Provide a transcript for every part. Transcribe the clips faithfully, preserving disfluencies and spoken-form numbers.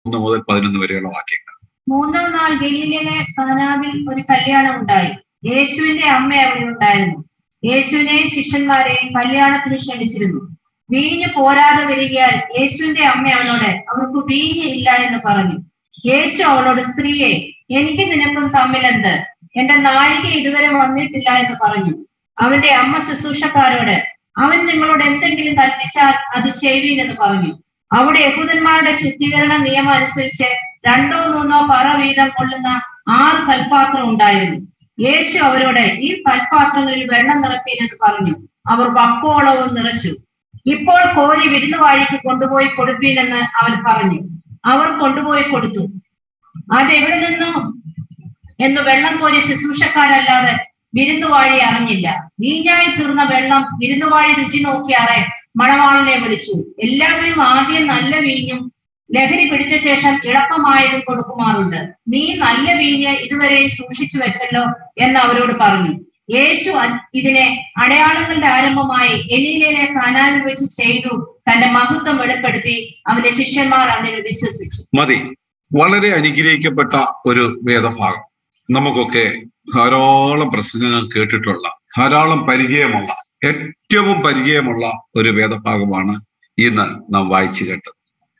ഒന്ന് മുതൽ പതിനൊന്ന് വരെയുള്ള വാക്യങ്ങൾ. മൂന്നാം നാൾ ഗലീലയിലെ കാനാവിൽ ഒരു കല്യാണം ഉണ്ടായി. യേശുവിന്റെ അമ്മ അവിടെ ഉണ്ടായിരുന്നു. യേശുവിനെയും ശിഷ്യന്മാരെയും കല്യാണത്തിന് ക്ഷണിച്ചിരുന്നു. വീഞ്ഞ് പോരാതെ വരികയാൽ യേശുവിന്റെ അമ്മ അവനോട്, അവർക്ക് വീഞ്ഞ് ഇല്ല എന്ന് പറഞ്ഞു. യേശു അവളോട്, സ്ത്രീയെ, എനിക്ക് നിനക്കും തമ്മിലെന്ത്? എന്റെ നാഴിക ഇതുവരെ വന്നിട്ടില്ല എന്ന് പറഞ്ഞു. അവന്റെ അമ്മ ശുശ്രൂഷക്കാരോട്, അവൻ നിങ്ങളോട് എന്തെങ്കിലും കൽപ്പിച്ചാൽ അത് ചെയ്യുവീൻ എന്ന് പറഞ്ഞു. അവിടെ യഹൂദന്മാരുടെ ശുദ്ധീകരണ നിയമം അനുസരിച്ച് രണ്ടോ മൂന്നോ പറ വീതം കൊള്ളുന്ന ആറ് കൽപാത്രം ഉണ്ടായിരുന്നു. യേശു അവരോട്, ഈ കൽപാത്രങ്ങളിൽ വെള്ളം നിറപ്പീൻ എന്ന് പറഞ്ഞു. അവർ വക്കോളവും നിറച്ചു. ഇപ്പോൾ കോരി വിരുന്നുവാഴിക്ക് കൊണ്ടുപോയി കൊടുപ്പീനെന്ന് അവൻ പറഞ്ഞു. അവർ കൊണ്ടുപോയി കൊടുത്തു. അതെവിടെ നിന്നു എന്ന് വെള്ളം കോരി ശുശ്രൂഷക്കാരല്ലാതെ വിരുന്നുവാഴി അറിഞ്ഞില്ല. വീഞ്ഞായി തീർന്ന വെള്ളം വിരുന്നുവാഴി രുചി നോക്കിയാറെ മണവാളനെ വിളിച്ചു. എല്ലാവരും ആദ്യം നല്ല വീഞ്ഞും ലഹരി പിടിച്ച ശേഷം ഇളപ്പമായതും കൊടുക്കുമാറുണ്ട്. നീ നല്ല വീഞ്ഞ് ഇതുവരെ സൂക്ഷിച്ചു വെച്ചല്ലോ എന്ന് അവരോട് പറഞ്ഞു. യേശു ഇതിനെ അടയാളങ്ങളുടെ ആരംഭമായി ഗലീലയിലെ കാനാവിൽ വെച്ച് ചെയ്തു തന്റെ മഹത്വം വെളിപ്പെടുത്തി. അവന്റെ ശിഷ്യന്മാർ അതിൽ വിശ്വസിച്ചു. മതി. വളരെ അനുഗ്രഹിക്കപ്പെട്ട ഒരു വേദഭാഗം. നമുക്കൊക്കെ ധാരാളം പ്രസംഗങ്ങൾ കേട്ടിട്ടുള്ള, ധാരാളം പരിചയമുള്ള, ഏറ്റവും പരിചയമുള്ള ഒരു വേദഭാഗമാണ് ഇന്ന് നാം വായിച്ചു കേട്ടത്.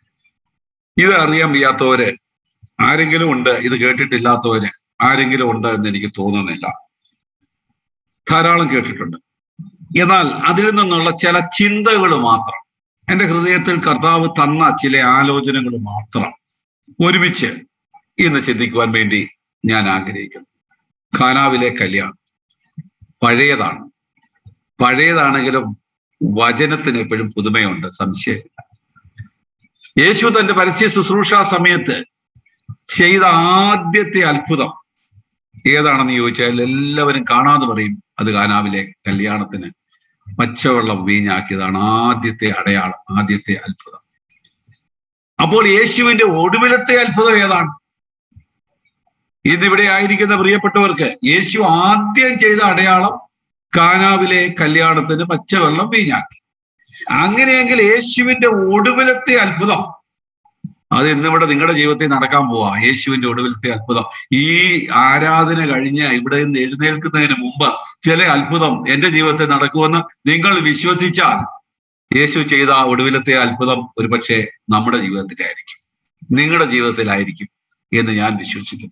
ഇത് അറിയാൻ വയ്യാത്തവര് ആരെങ്കിലും ഉണ്ട്, ഇത് കേട്ടിട്ടില്ലാത്തവര് ആരെങ്കിലും ഉണ്ട് എന്ന് എനിക്ക് തോന്നുന്നില്ല. ധാരാളം കേട്ടിട്ടുണ്ട്. എന്നാൽ അതിൽ നിന്നുള്ള ചില ചിന്തകൾ മാത്രം, എൻ്റെ ഹൃദയത്തിൽ കർത്താവ് തന്ന ചില ആലോചനകൾ മാത്രം ഒരുമിച്ച് ഇന്ന് ചിന്തിക്കുവാൻ വേണ്ടി ഞാൻ ആഗ്രഹിക്കുന്നു. കാനാവിലെ കല്യാണം പഴയതാണ്. പഴയതാണെങ്കിലും വചനത്തിന് എപ്പോഴും പുതുമയുണ്ട്, സംശയമില്ല. യേശു തന്റെ പരസ്യ ശുശ്രൂഷ സമയത്ത് ചെയ്ത ആദ്യത്തെ അത്ഭുതം ഏതാണെന്ന് ചോദിച്ചാൽ എല്ലാവരും കാണാതെ പറയും, അത് കാനാവിലെ കല്യാണത്തിന് പച്ചവെള്ളം വീഞ്ഞാക്കിയതാണ് ആദ്യത്തെ അടയാളം, ആദ്യത്തെ അത്ഭുതം. അപ്പോൾ യേശുവിന്റെ ഒടുവിലത്തെ അത്ഭുതം ഏതാണ്? ഇതിവിടെ ആയിരിക്കുന്ന പ്രിയപ്പെട്ടവർക്ക്, യേശു ആദ്യം ചെയ്ത അടയാളം കാനാവിലെ കല്യാണത്തിന് പച്ചവെള്ളം വീഞ്ഞാക്കി. അങ്ങനെയെങ്കിൽ യേശുവിന്റെ ഒടുവിലത്തെ അത്ഭുതം അത് ഇന്നിവിടെ നിങ്ങളുടെ ജീവിതത്തിൽ നടക്കാൻ പോവാ. യേശുവിന്റെ ഒടുവിലത്തെ അത്ഭുതം ഈ ആരാധന കഴിഞ്ഞ് ഇവിടെ നിന്ന് എഴുന്നേൽക്കുന്നതിന് മുമ്പ് ചില അത്ഭുതം എന്റെ ജീവിതത്തിൽ നടക്കുമെന്ന് നിങ്ങൾ വിശ്വസിച്ചാൽ യേശു ചെയ്ത ഒടുവിലത്തെ അത്ഭുതം ഒരുപക്ഷെ നമ്മുടെ ജീവിതത്തിലായിരിക്കും, നിങ്ങളുടെ ജീവിതത്തിലായിരിക്കും എന്ന് ഞാൻ വിശ്വസിക്കുന്നു.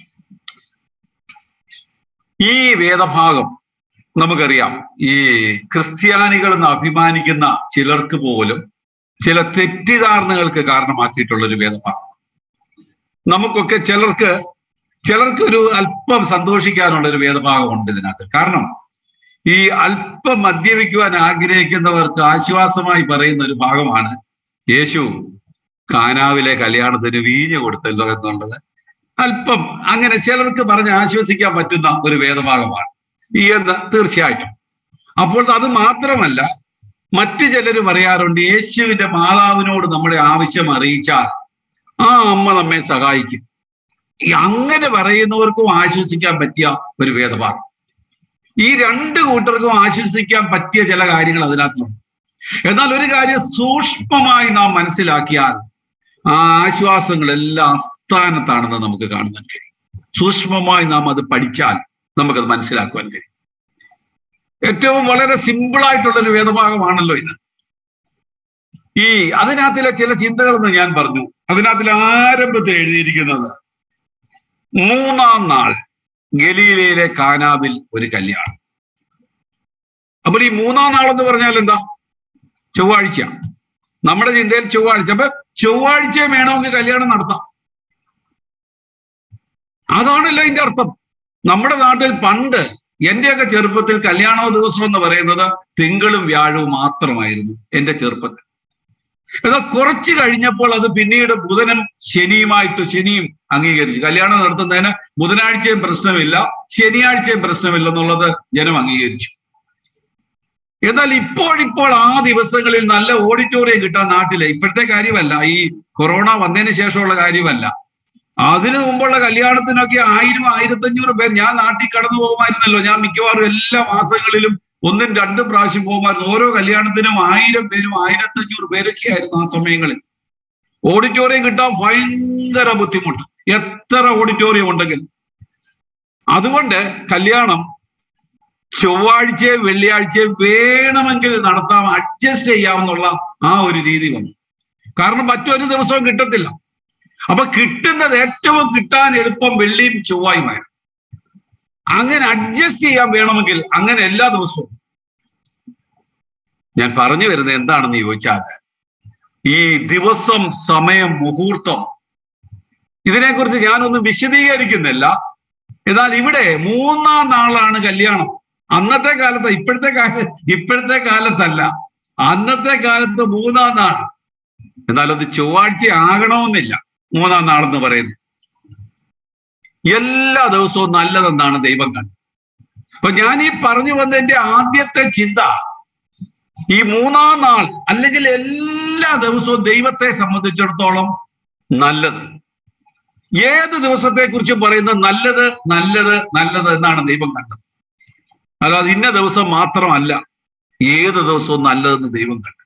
ഈ വേദഭാഗം നമുക്കറിയാം, ഈ ക്രിസ്ത്യാനികൾ എന്ന് അഭിമാനിക്കുന്ന ചിലർക്ക് പോലും ചില തെറ്റിദ്ധാരണകൾക്ക് കാരണമാക്കിയിട്ടുള്ള ഒരു വേദഭാഗം. നമുക്കൊക്കെ ചിലർക്ക് ചിലർക്ക് ഒരു അല്പം സന്തോഷിക്കാനുള്ള ഒരു വേദഭാഗമുണ്ട് ഇതിനകത്ത്. കാരണം ഈ അല്പം മദ്യപിക്കുവാൻ ആഗ്രഹിക്കുന്നവർക്ക് ആശ്വാസമായി പറയുന്ന ഒരു ഭാഗമാണ് യേശു കാനാവിലെ കല്യാണത്തിന് വീഞ്ഞ് കൊടുത്തല്ലോ എന്നുള്ളത്. അല്പം അങ്ങനെ ചിലർക്ക് പറഞ്ഞ് ആശ്വസിക്കാൻ പറ്റുന്ന ഒരു വേദഭാഗമാണ് ഈ എന്ന് തീർച്ചയായിട്ടും. അപ്പോൾ അത് മാത്രമല്ല, മറ്റു ചിലർ പറയാറുണ്ട്, യേശുവിന്റെ മാതാവിനോട് നമ്മുടെ ആവശ്യം അറിയിച്ചാൽ ആ അമ്മ നമ്മെ സഹായിക്കും. ഈ അങ്ങനെ പറയുന്നവർക്കും ആശ്വസിക്കാൻ പറ്റിയ ഒരു വേദഭാഗം. ഈ രണ്ട് കൂട്ടർക്കും ആശ്വസിക്കാൻ പറ്റിയ ചില കാര്യങ്ങൾ അതിനകത്തുണ്ട്. എന്നാൽ ഒരു കാര്യം സൂക്ഷ്മമായി നാം മനസ്സിലാക്കിയാൽ ആ ആശ്വാസങ്ങളെല്ലാം അസ്ഥാനത്താണെന്ന് നമുക്ക് കാണുവാൻ കഴിയും. സൂക്ഷ്മമായി നാം അത് പഠിച്ചാൽ നമുക്കത് മനസ്സിലാക്കുവാൻ കഴിയും. ഏറ്റവും വളരെ സിമ്പിളായിട്ടുള്ളൊരു വേദഭാഗമാണല്ലോ ഇത്. ഈ അതിനകത്തിലെ ചില ചിന്തകളെന്ന് ഞാൻ പറഞ്ഞു. അതിനകത്തിലെ ആരംഭത്തിൽ എഴുതിയിരിക്കുന്നത്, മൂന്നാം നാൾ ഗലീലയിലെ കാനാവിൽ ഒരു കല്യാണം. അപ്പോൾ ഈ മൂന്നാം നാളെന്ന് പറഞ്ഞാൽ എന്താ? ചൊവ്വാഴ്ച. നമ്മുടെ ചിന്തയിൽ ചൊവ്വാഴ്ച. അപ്പൊ ചൊവ്വാഴ്ച വേണമെങ്കിൽ കല്യാണം നടത്താം. അതാണല്ലോ ഇതിന്റെ അർത്ഥം. നമ്മുടെ നാട്ടിൽ പണ്ട് എന്റെയൊക്കെ ചെറുപ്പത്തിൽ കല്യാണ ദിവസം എന്ന് പറയുന്നത് തിങ്കളും വ്യാഴവും മാത്രമായിരുന്നു എന്റെ ചെറുപ്പത്തിൽ. എന്നാൽ കുറച്ച് കഴിഞ്ഞപ്പോൾ അത് പിന്നീട് ബുധനും ശനിയുമായിട്ട് ശനിയും അംഗീകരിച്ചു. കല്യാണം നടത്തുന്നതിന് ബുധനാഴ്ചയും പ്രശ്നമില്ല, ശനിയാഴ്ചയും പ്രശ്നമില്ല എന്നുള്ളത് ജനം അംഗീകരിച്ചു. എന്നാൽ ഇപ്പോഴിപ്പോൾ ആ ദിവസങ്ങളിൽ നല്ല ഓഡിറ്റോറിയം കിട്ടാൻ നാട്ടില് ഇപ്പോഴത്തെ കാര്യമല്ല, ഈ കൊറോണ വന്നതിന് ശേഷമുള്ള കാര്യമല്ല, അതിനു മുമ്പുള്ള കല്യാണത്തിനൊക്കെ ആയിരം ആയിരത്തഞ്ഞൂറ് പേർ. ഞാൻ നാട്ടിൽ കടന്നു പോകുമായിരുന്നല്ലോ. ഞാൻ മിക്കവാറും എല്ലാ മാസങ്ങളിലും ഒന്നും രണ്ടും പ്രാവശ്യം പോകുമായിരുന്നു. ഓരോ കല്യാണത്തിനും ആയിരം പേരും ആയിരത്തഞ്ഞൂറ് പേരൊക്കെ ആയിരുന്നു ആ സമയങ്ങളിൽ. ഓഡിറ്റോറിയം കിട്ടാൻ ഭയങ്കര ബുദ്ധിമുട്ട്, എത്ര ഓഡിറ്റോറിയം ഉണ്ടെങ്കിൽ. അതുകൊണ്ട് കല്യാണം ചൊവ്വാഴ്ചയും വെള്ളിയാഴ്ചയും വേണമെങ്കിൽ നടത്താം, അഡ്ജസ്റ്റ് ചെയ്യാമെന്നുള്ള ആ ഒരു രീതി വന്നു. കാരണം മറ്റൊരു ദിവസവും കിട്ടത്തില്ല. അപ്പൊ കിട്ടുന്നത് ഏറ്റവും കിട്ടാൻ എളുപ്പം വെള്ളിയും ചൊവ്വായുമായിരുന്നു. അങ്ങനെ അഡ്ജസ്റ്റ് ചെയ്യാൻ വേണമെങ്കിൽ അങ്ങനെ എല്ലാ ദിവസവും. ഞാൻ പറഞ്ഞു വരുന്നത് എന്താണെന്ന് ചോദിച്ചാൽ, ഈ ദിവസം, സമയം, മുഹൂർത്തം, ഇതിനെക്കുറിച്ച് ഞാനൊന്നും വിശദീകരിക്കുന്നില്ല. എന്നാൽ ഇവിടെ മൂന്നാം നാളാണ് കല്യാണം. അന്നത്തെ കാലത്ത്, ഇപ്പോഴത്തെ കാല ഇപ്പോഴത്തെ കാലത്തല്ല, അന്നത്തെ കാലത്ത് മൂന്നാം നാൾ. എന്നാൽ അത് ചൊവ്വാഴ്ച ആകണമെന്നില്ല മൂന്നാം നാളെന്ന് പറയുന്നത്. എല്ലാ ദിവസവും നല്ലതെന്നാണ് ദൈവം കണ്ടത്. അപ്പൊ ഞാൻ ഈ പറഞ്ഞു വന്നതിന്റെ ആദ്യത്തെ ചിന്ത, ഈ മൂന്നാം നാൾ അല്ലെങ്കിൽ എല്ലാ ദിവസവും ദൈവത്തെ സംബന്ധിച്ചിടത്തോളം നല്ലത്. ഏത് ദിവസത്തെ കുറിച്ചും പറയുന്നത് നല്ലത്, നല്ലത്, നല്ലത് എന്നാണ് ദൈവം കണ്ടത്. അല്ലാതെ ഇന്ന ദിവസം മാത്രമല്ല, ഏത് ദിവസവും നല്ലതെന്ന് ദൈവം കണ്ടു.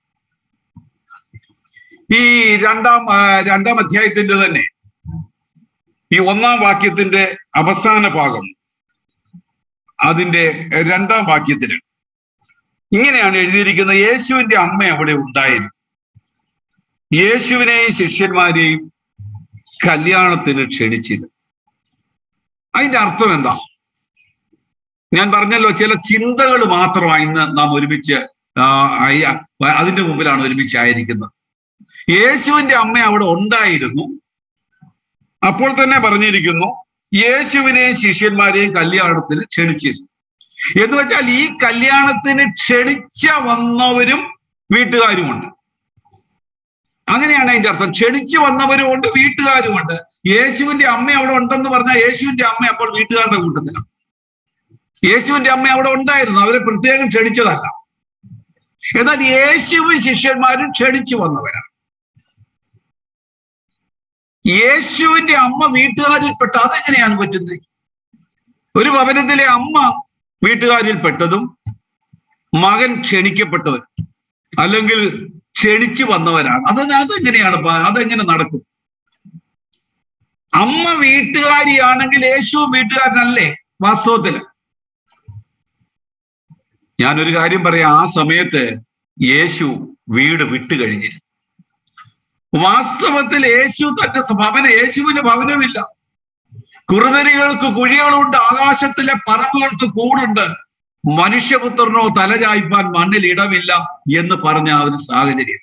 ഈ രണ്ടാം രണ്ടാം അധ്യായത്തിന്റെ തന്നെ ഈ ഒന്നാം വാക്യത്തിന്റെ അവസാന ഭാഗം, അതിന്റെ രണ്ടാം വാക്യത്തിന് ഇങ്ങനെയാണ് എഴുതിയിരിക്കുന്നത്: യേശുവിന്റെ അമ്മ അവിടെ ഉണ്ടായിരുന്നു, യേശുവിനെയും ശിഷ്യന്മാരെയും കല്യാണത്തിന് ക്ഷണിച്ചില്ല. അതിന്റെ അർത്ഥം എന്താ? ഞാൻ പറഞ്ഞല്ലോ, ചില ചിന്തകൾ മാത്രമാണ് ഇന്ന് നാം ഒരുമിച്ച് അതിന്റെ മുമ്പിലാണ് ഒരുമിച്ചായിരിക്കുന്നത്. യേശുവിന്റെ അമ്മ അവിടെ ഉണ്ടായിരുന്നു. അപ്പോൾ തന്നെ പറഞ്ഞിരിക്കുന്നു, യേശുവിനെയും ശിഷ്യന്മാരെയും കല്യാണത്തിന് ക്ഷണിച്ചിരുന്നു. എന്ന് വെച്ചാൽ ഈ കല്യാണത്തിന് ക്ഷണിച്ച വന്നവരും വീട്ടുകാരുമുണ്ട്. അങ്ങനെയാണ് അതിന്റെ അർത്ഥം. ക്ഷണിച്ചു വന്നവരുമുണ്ട്, വീട്ടുകാരുമുണ്ട്. യേശുവിന്റെ അമ്മ അവിടെ ഉണ്ടെന്ന് പറഞ്ഞാൽ യേശുവിന്റെ അമ്മ അപ്പോൾ വീട്ടുകാരുടെ കൂട്ടത്തിലാണ്. യേശുവിന്റെ അമ്മ അവിടെ ഉണ്ടായിരുന്നു, അവരെ പ്രത്യേകം ക്ഷണിച്ചതല്ല. എന്നാൽ യേശുവും ശിഷ്യന്മാരും ക്ഷണിച്ചു വന്നവരാണ്. യേശുവിന്റെ അമ്മ വീട്ടുകാരിൽപ്പെട്ട, അതെങ്ങനെയാണ് പറ്റുന്നത്? ഒരു ഭവനത്തിലെ അമ്മ വീട്ടുകാരിൽപ്പെട്ടതും മകൻ ക്ഷണിക്കപ്പെട്ടവർ അല്ലെങ്കിൽ ക്ഷണിച്ചു വന്നവരാണ്. അത് അതെങ്ങനെയാണ്? അതെങ്ങനെ നടക്കും? അമ്മ വീട്ടുകാരിയാണെങ്കിൽ യേശു വീട്ടുകാരനല്ലേ വാസ്തവത്തില്? ഞാനൊരു കാര്യം പറയാം, ആ സമയത്ത് യേശു വീട് വിട്ടു കഴിഞ്ഞിരുന്നു. വാസ്തവത്തിൽ യേശു തന്റെ ഭവന യേശുവിന് ഭവനമില്ല. കുറുനരികൾക്ക് കുഴികളുണ്ട്, ആകാശത്തിലെ പറമ്പുകൾക്ക് കൂടുണ്ട്, മനുഷ്യപുത്രനോ തലചായ്പാൻ മണ്ണിൽ ഇടമില്ല എന്ന് പറഞ്ഞ ഒരു സാഹചര്യം.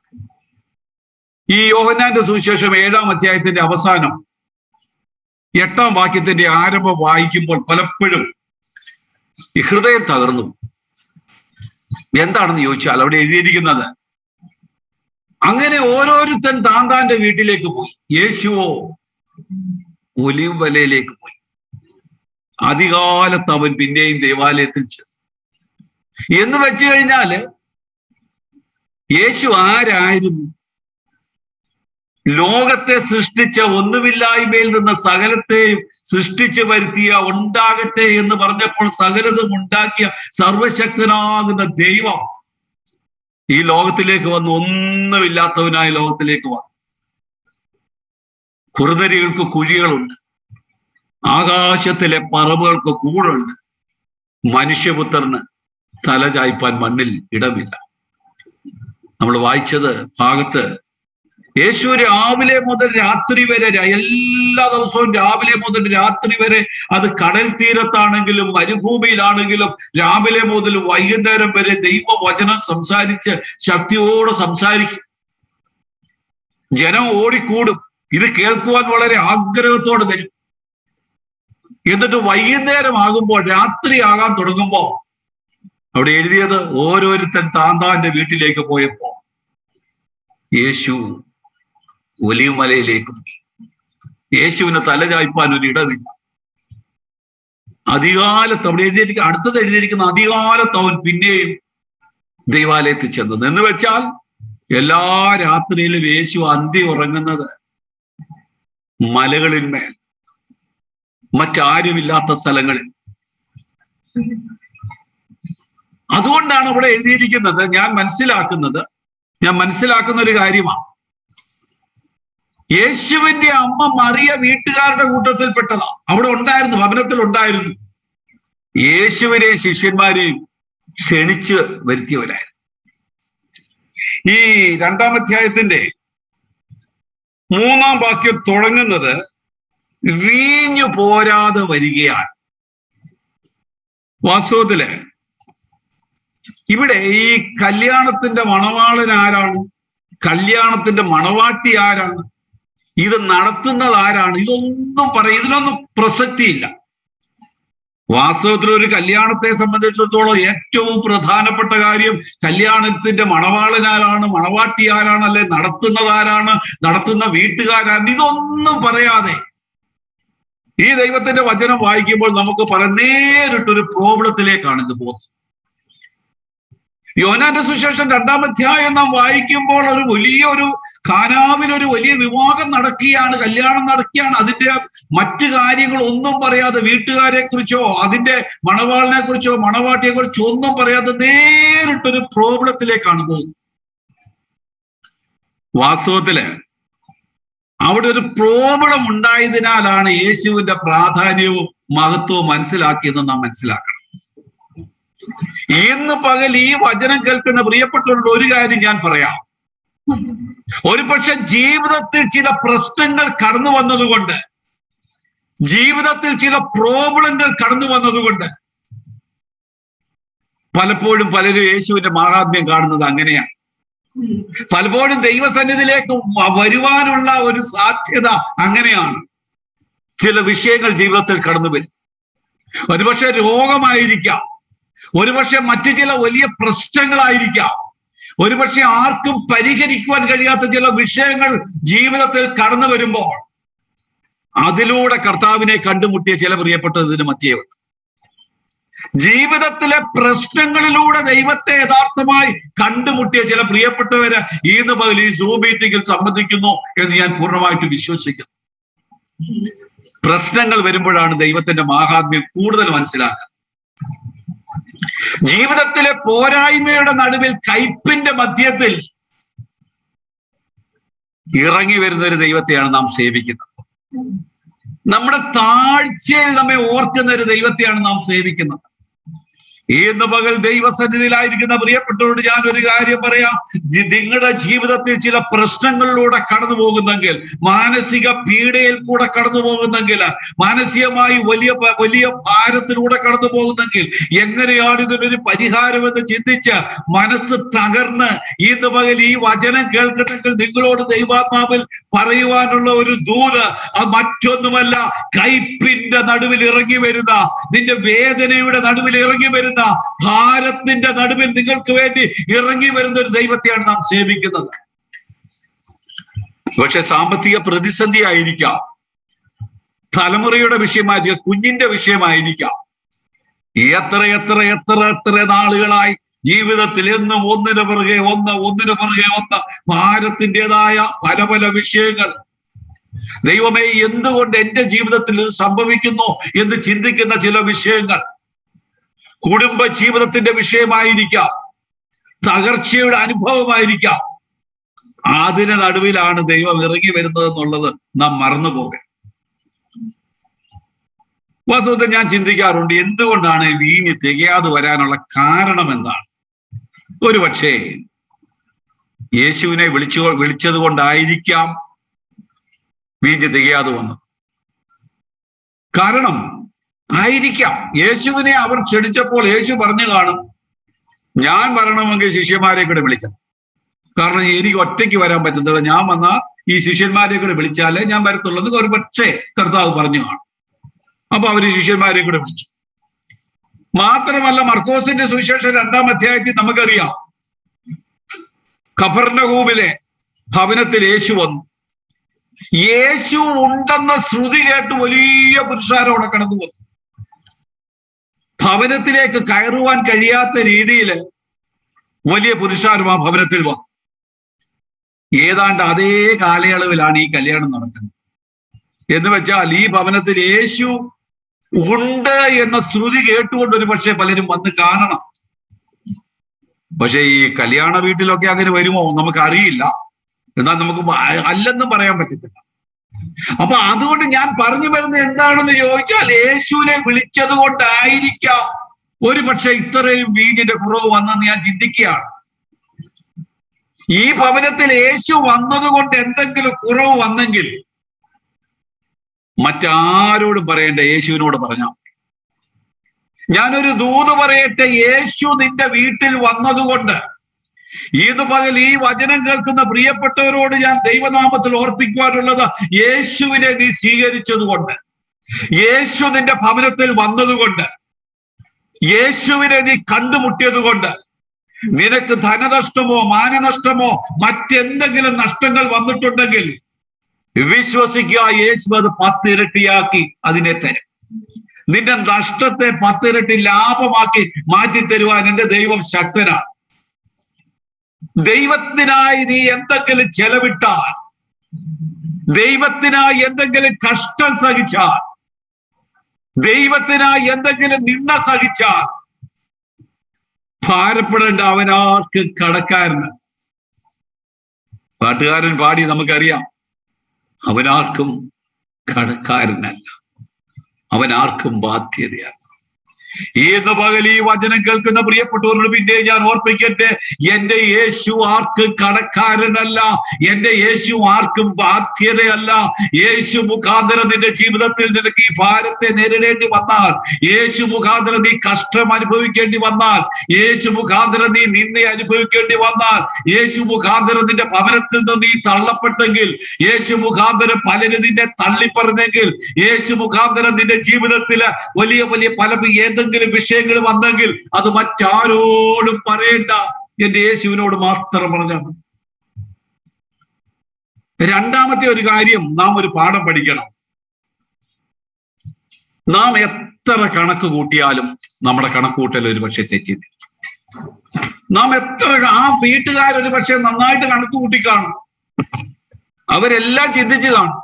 ഈ യോഹന്നാന്റെ സുവിശേഷം ഏഴാം അധ്യായത്തിന്റെ അവസാനം എട്ടാം വാക്യത്തിന്റെ ആരംഭം വായിക്കുമ്പോൾ പലപ്പോഴും ഈ ഹൃദയം തകർന്നു. എന്താണെന്ന് ചോദിച്ചാൽ അവിടെ എഴുതിയിരിക്കുന്നത്, അങ്ങനെ ഓരോരുത്തൻ താൻ താന്റെ വീട്ടിലേക്ക് പോയി, യേശുവോ ഒലിവ് മലയിലേക്ക് പോയി. അധികാലത്ത് അവൻ പിന്നെയും ദേവാലയത്തിൽ ചെന്നു. എന്ന് വെച്ചു കഴിഞ്ഞാല് യേശു ആരായിരുന്നു? ലോകത്തെ സൃഷ്ടിച്ച, ഒന്നുമില്ലായ്മയിൽ നിന്ന് സകലത്തെയും സൃഷ്ടിച്ചു വരുത്തിയ, ഉണ്ടാകട്ടെ എന്ന് പറഞ്ഞപ്പോൾ സകലതും ഉണ്ടാക്കിയ സർവശക്തനാകുന്ന ദൈവം ഈ ലോകത്തിലേക്ക് വന്ന് ഒന്നുമില്ലാത്തവനായ ലോകത്തിലേക്ക് വന്നു. കുറുനരികൾക്ക് കുഴികളുണ്ട്, ആകാശത്തിലെ പറമ്പുകൾക്ക് കൂടുണ്ട്, മനുഷ്യപുത്രന് തലചായ്പാൻ മണ്ണിൽ ഇടമില്ല. നമ്മൾ വായിച്ചത് ഭാഗത്ത് യേശു രാവിലെ മുതൽ രാത്രി വരെ, എല്ലാ ദിവസവും രാവിലെ മുതൽ രാത്രി വരെ, അത് കടൽ തീരത്താണെങ്കിലും മരുഭൂമിയിലാണെങ്കിലും രാവിലെ മുതൽ വൈകുന്നേരം വരെ ദൈവവചനം സംസാരിച്ച് ശക്തിയോടെ സംസാരിക്കും. ജനം ഓടിക്കൂടും, ഇത് കേൾക്കുവാൻ വളരെ ആഗ്രഹത്തോടെ വരും. എന്നിട്ട് വൈകുന്നേരം ആകുമ്പോൾ, രാത്രി ആകാൻ തുടങ്ങുമ്പോ അവിടെ എഴുതിയത്, ഓരോരുത്തൻ താൻ താന്റെ വീട്ടിലേക്ക് പോയപ്പോ യേശു ഒലിവ് മലയിലേക്ക് പോയി. യേശുവിന് തലചായ്പാൻ ഒരു ഇടമില്ല. അധികാലത്ത് അവിടെ എഴുതിയിരിക്കുന്ന, അടുത്തത് എഴുതിയിരിക്കുന്ന, അധികാലത്ത് അവൻ പിന്നെയും ദൈവാലയത്തിൽ ചെന്നത്. എന്ന് വെച്ചാൽ എല്ലാ രാത്രിയിലും യേശു അന്തി ഉറങ്ങുന്നത് മലകളിന്മേൽ, മറ്റാരുമില്ലാത്ത സ്ഥലങ്ങളിൽ. അതുകൊണ്ടാണ് അവിടെ എഴുതിയിരിക്കുന്നത്. ഞാൻ മനസ്സിലാക്കുന്നത് ഞാൻ മനസ്സിലാക്കുന്ന ഒരു കാര്യമാണ്, യേശുവിന്റെ അമ്മ മറിയ വീട്ടുകാരുടെ കൂട്ടത്തിൽപ്പെട്ടതാ. അവിടെ ഉണ്ടായിരുന്നു, ഭവനത്തിൽ ഉണ്ടായിരുന്നു. യേശുവിനെയും ശിഷ്യന്മാരെയും ക്ഷണിച്ച് വരുത്തിയവരായിരുന്നു. ഈ രണ്ടാം അധ്യായത്തിന്റെ മൂന്നാം വാക്യം തുടങ്ങുന്നത് വീഞ്ഞു പോരാതെ വരികയാണ്. വാസ്തവത്തില് ഇവിടെ ഈ കല്യാണത്തിന്റെ മണവാളൻ ആരാണ്? കല്യാണത്തിന്റെ മണവാട്ടി ആരാണ്? ഇത് നടത്തുന്നത് ആരാണ്? ഇതൊന്നും പറയും, ഇതിനൊന്നും പ്രസക്തിയില്ല. വാസ്തവത്തിൽ ഒരു കല്യാണത്തെ സംബന്ധിച്ചിടത്തോളം ഏറ്റവും പ്രധാനപ്പെട്ട കാര്യം കല്യാണത്തിന്റെ മണവാളൻ ആരാണ്, മണവാട്ടി ആരാണ്, അല്ലെ നടത്തുന്നത് ആരാണ്, നടത്തുന്ന വീട്ടുകാരാണ്. ഇതൊന്നും പറയാതെ ഈ ദൈവത്തിന്റെ വചനം വായിക്കുമ്പോൾ നമുക്ക് പറയാം നേരിട്ടൊരു പ്രോബ്ലത്തിലേക്കാണ് ഇത് പോകുന്നത്. യോഹന്നാന്റെ സുവിശേഷം രണ്ടാം അധ്യായം നാം വായിക്കുമ്പോൾ ഒരു വലിയൊരു കാനാവിൽ ഒരു വലിയ വിവാഹം നടക്കുകയാണ്, കല്യാണം നടക്കുകയാണ്. അതിന്റെ മറ്റു കാര്യങ്ങൾ ഒന്നും പറയാതെ, വീട്ടുകാരെ കുറിച്ചോ അതിന്റെ മണവാളിനെ കുറിച്ചോ മണവാട്ടിയെ കുറിച്ചോ ഒന്നും പറയാതെ നേരിട്ടൊരു പ്രോബ്ലത്തിലേക്കാണ് പോകുന്നത്. വാസ്തവത്തില് അവിടെ ഒരു പ്രോബ്ലം ഉണ്ടായതിനാലാണ് യേശുവിന്റെ പ്രാധാന്യവും മഹത്വവും മനസ്സിലാക്കിയെന്ന് നാം മനസ്സിലാക്കണം. ഇന്ന് പകൽ ഈ വചനം കേൾക്കുന്ന പ്രിയപ്പെട്ടവരുടെ ഒരു കാര്യം ഞാൻ പറയാം. ഒരു പക്ഷെ ജീവിതത്തിൽ ചില പ്രശ്നങ്ങൾ കടന്നു വന്നതുകൊണ്ട്, ജീവിതത്തിൽ ചില പ്രോബ്ലങ്ങൾ കടന്നു വന്നതുകൊണ്ട് പലപ്പോഴും പലരും യേശുവിന്റെ മഹാത്മ്യം കാണുന്നത് അങ്ങനെയാണ്. പലപ്പോഴും ദൈവസന്നിധിയിലേക്ക് വരുവാനുള്ള ഒരു സാധ്യത അങ്ങനെയാണ്. ചില വിഷയങ്ങൾ ജീവിതത്തിൽ കടന്നു വരും. ഒരുപക്ഷെ രോഗമായിരിക്കാം, ഒരുപക്ഷെ മറ്റു ചില വലിയ പ്രശ്നങ്ങളായിരിക്കാം, ഒരുപക്ഷെ ആർക്കും പരിഹരിക്കുവാൻ കഴിയാത്ത ചില വിഷയങ്ങൾ ജീവിതത്തിൽ കടന്നു വരുമ്പോൾ അതിലൂടെ കർത്താവിനെ കണ്ടുമുട്ടിയ ചില പ്രിയപ്പെട്ടതിന് മധ്യയുണ്ട്. ജീവിതത്തിലെ പ്രശ്നങ്ങളിലൂടെ ദൈവത്തെ യഥാർത്ഥമായി കണ്ടുമുട്ടിയ ചില പ്രിയപ്പെട്ടവര് ഇന്ന് പകൽ ഈ സൂം മീറ്റിംഗിൽ സംബന്ധിക്കുന്നു എന്ന് ഞാൻ പൂർണ്ണമായിട്ട് വിശ്വസിക്കുന്നു. പ്രശ്നങ്ങൾ വരുമ്പോഴാണ് ദൈവത്തിന്റെ മാഹാത്മ്യം കൂടുതൽ മനസ്സിലാക്കുന്നത്. ജീവിതത്തിലെ പോരായ്മയുടെ നടുവിൽ കയ്പിന്റെ മധ്യത്തിൽ ഇറങ്ങി വരുന്ന ഒരു ദൈവത്തെയാണ് നാം സേവിക്കുന്നത്. നമ്മുടെ താഴ്ചയിൽ നമ്മെ ഓർക്കുന്ന ഒരു ദൈവത്തെയാണ് നാം സേവിക്കുന്നത്. ഇന്ന് പകൽ ദൈവസന്നിധിയിലായിരിക്കുന്ന പ്രിയപ്പെട്ടവരോട് ഞാൻ ഒരു കാര്യം പറയാം. നിങ്ങളുടെ ജീവിതത്തിൽ ചില പ്രശ്നങ്ങളിലൂടെ കടന്നു പോകുന്നെങ്കിൽ, മാനസിക പീഡയിൽ കൂടെ കടന്നു പോകുന്നെങ്കിൽ, മാനസികമായി വലിയ വലിയ ഭാരത്തിലൂടെ കടന്നു പോകുന്നെങ്കിൽ, എങ്ങനെയാണ് ഇതിനൊരു പരിഹാരമെന്ന് ചിന്തിച്ച് മനസ്സ് തകർന്ന് ഇന്ന് പകൽ ഈ വചനം കേൾക്കുന്നെങ്കിൽ നിങ്ങളോട് ദൈവാത്മാവിൽ പറയുവാനുള്ള ഒരു ദൂത് അത് മറ്റൊന്നുമല്ല, കയ്പിന്റെ നടുവിൽ ഇറങ്ങി വരുന്ന, നിന്റെ വേദനയുടെ നടുവിൽ ഇറങ്ങി വരുന്ന, ഭാരത്തിന്റെ നടുവിൽ നിങ്ങൾക്ക് വേണ്ടി ഇറങ്ങി വരുന്ന ഒരു ദൈവത്തെയാണ് നാം സേവിക്കുന്നത്. പക്ഷെ സാമ്പത്തിക പ്രതിസന്ധി ആയിരിക്കാം, തലമുറയുടെ വിഷയമായിരിക്കാം, കുഞ്ഞിന്റെ വിഷയമായിരിക്കാം. എത്ര എത്ര എത്ര എത്ര നാളുകളായി ജീവിതത്തിൽ എന്നും ഒന്നിനു പിറകെ ഒന്ന് ഒന്നിനു പിറകെ ഒന്ന് ഭാരത്തിൻ്റെതായ പല പല വിഷയങ്ങൾ. ദൈവമേ, എന്തുകൊണ്ട് എന്റെ ജീവിതത്തിൽ ഇത് സംഭവിക്കുന്നു എന്ന് ചിന്തിക്കുന്ന ചില വിഷയങ്ങൾ, കുടുംബ ജീവിതത്തിന്റെ വിഷയമായിരിക്കാം, തകർച്ചയുടെ അനുഭവമായിരിക്കാം. അതിന് നടുവിലാണ് ദൈവം ഇറങ്ങി വരുന്നത് എന്നുള്ളത് നാം മറന്നു പോകരുത്. വാസ്തവത്തിൽ ഞാൻ ചിന്തിക്കാറുണ്ട്, എന്തുകൊണ്ടാണ് വീഞ്ഞ് തികയാതെ വരാനുള്ള കാരണം എന്താണ്? ഒരു പക്ഷേ യേശുവിനെ വിളിച്ചു വിളിച്ചത് കൊണ്ടായിരിക്കാം വീഞ്ഞ് തികയാതെ വന്നത്. കാരണം ആയിരിക്കാം, യേശുവിനെ അവർ ക്ഷണിച്ചപ്പോൾ യേശു പറഞ്ഞു കാണും, ഞാൻ വരണമെങ്കിൽ ശിഷ്യന്മാരെ കൂടെ വിളിക്കണം. കാരണം എനിക്ക് ഒറ്റയ്ക്ക് വരാൻ പറ്റുന്നില്ല, ഞാൻ വന്ന ഈ ശിഷ്യന്മാരെ കൂടെ വിളിച്ചാലേ ഞാൻ വരത്തുള്ളത് ഒരു പക്ഷേ കർത്താവ് പറഞ്ഞു കാണും. അപ്പൊ അവര് ശിഷ്യന്മാരെ കൂടെ വിളിച്ചു. മാത്രമല്ല, മർക്കോസിന്റെ സുവിശേഷം രണ്ടാം അധ്യായത്തിൽ നമുക്കറിയാം, കഫർന്നഹൂമിലെ ഭവനത്തിൽ യേശു വന്നു. യേശു ഉണ്ടെന്ന ശ്രുതി കേട്ട് വലിയ പുരുഷാരോടെ കടന്നു വന്നു. ഭവനത്തിലേക്ക് കയറുവാൻ കഴിയാത്ത രീതിയിൽ വലിയ പുരുഷാരം ആ ഭവനത്തിൽ വന്നു. ഏതാണ്ട് അതേ കാലയളവിലാണ് ഈ കല്യാണം നടക്കുന്നത്. എന്ന് വെച്ചാൽ ഈ ഭവനത്തിൽ യേശു ഉണ്ട് എന്ന ശ്രുതി കേട്ടുകൊണ്ട് ഒരു പക്ഷെ പലരും വന്ന് കാണണം. പക്ഷെ ഈ കല്യാണ വീട്ടിലൊക്കെ അങ്ങനെ വരുമോ നമുക്കറിയില്ല. എന്നാൽ നമുക്ക് അല്ലെന്നും പറയാൻ പറ്റത്തില്ല. അപ്പൊ അതുകൊണ്ട് ഞാൻ പറഞ്ഞു വരുന്നത് എന്താണെന്ന് ചോദിച്ചാൽ, യേശുവിനെ വിളിച്ചത് കൊണ്ടായിരിക്കാം ഒരു പക്ഷെ ഇത്രയും വീഞ്ഞിന്റെ കുറവ് വന്നെന്ന് ഞാൻ ചിന്തിക്കുകയാണ്. ഈ ഭവനത്തിൽ യേശു വന്നതുകൊണ്ട് എന്തെങ്കിലും കുറവ് വന്നെങ്കിൽ മറ്റാരോടും പറയണ്ട, യേശുവിനോട് പറഞ്ഞാൽ മതി. ഞാനൊരു ദൂത് പറയട്ടെ, യേശു നിന്റെ വീട്ടിൽ വന്നതുകൊണ്ട് ഇത് പകൽ ഈ വചനം കേൾക്കുന്ന പ്രിയപ്പെട്ടവരോട് ഞാൻ ദൈവനാമത്തിൽ ഓർപ്പിക്കുവാനുള്ളത്, യേശുവിനെ നീ സ്വീകരിച്ചതുകൊണ്ട്, യേശു നിന്റെ ഭവനത്തിൽ വന്നതുകൊണ്ട്, യേശുവിനെ നീ കണ്ടുമുട്ടിയത് കൊണ്ട് നിനക്ക് ധനനഷ്ടമോ മാനനഷ്ടമോ മറ്റെന്തെങ്കിലും നഷ്ടങ്ങൾ വന്നിട്ടുണ്ടെങ്കിൽ വിശ്വസിക്കുക, യേശു അത് പത്തിരട്ടിയാക്കി അതിനെ തരും. നിന്റെ നഷ്ടത്തെ പത്തിരട്ടി ലാഭമാക്കി മാറ്റി തരുവാൻ എന്റെ ദൈവം ശക്തനാണ്. ദൈവത്തിനായി നീ എന്തെങ്കിലും ചെലവിട്ടാൽ, ദൈവത്തിനായി എന്തെങ്കിലും കഷ്ടം സഹിച്ചാൽ, ദൈവത്തിനായി എന്തെങ്കിലും നിന്ന സഹിച്ചാൽ ഭാരപ്പെടേണ്ട, അവനാർക്ക് കടക്കാരന്. പാട്ടുകാരൻ പാടി നമുക്കറിയാം, അവനാർക്കും കടക്കാരനല്ല, അവനാർക്കും ബാധ്യതയല്ല. ഏത് പകൽ ഈ വചനം കേൾക്കുന്ന പ്രിയപ്പെട്ടവരോട് പിന്നെ ഞാൻ ഓർപ്പിക്കട്ടെ, എന്റെ യേശു ആർക്കും കടക്കാരനല്ല, എന്റെ യേശു ആർക്കും ബാധ്യതയല്ല. യേശു മുഖാന്തരം നിന്റെ ജീവിതത്തിൽ നിനക്ക് ഈ ഭാരത്തെ നേരിടേണ്ടി വന്നാൽ, യേശു മുഖാന്തരം നീ കഷ്ടം അനുഭവിക്കേണ്ടി വന്നാൽ, യേശു മുഖാന്തരം നീ നിന്നെ അനുഭവിക്കേണ്ടി വന്നാൽ, യേശു മുഖാന്തരം നിന്റെ ഭവനത്തിൽ നിന്ന് നീ തള്ളപ്പെട്ടെങ്കിൽ, യേശു മുഖാന്തരം പലരും നിന്നെ തള്ളിപ്പറഞ്ഞെങ്കിൽ, യേശു മുഖാന്തരം നിന്റെ ജീവിതത്തില് വലിയ വലിയ പല ഏത് എന്തെങ്കിലും വിഷയങ്ങൾ വന്നെങ്കിൽ അത് മറ്റാരോടും പറയേണ്ട, എന്റെ യേശുവിനോട് മാത്രം പറഞ്ഞാൽ മതി. രണ്ടാമത്തെ ഒരു കാര്യം, നാം ഒരു പാഠം പഠിക്കണം. നാം എത്ര കണക്ക് കൂട്ടിയാലും നമ്മുടെ കണക്ക് കൂട്ടൽ ഒരു പക്ഷെ തെറ്റി. നാം എത്ര ആ വീട്ടുകാരൊരു പക്ഷെ നന്നായിട്ട് കണക്ക് കൂട്ടി കാണും, അവരെല്ലാം ചിന്തിച്ചു കാണും,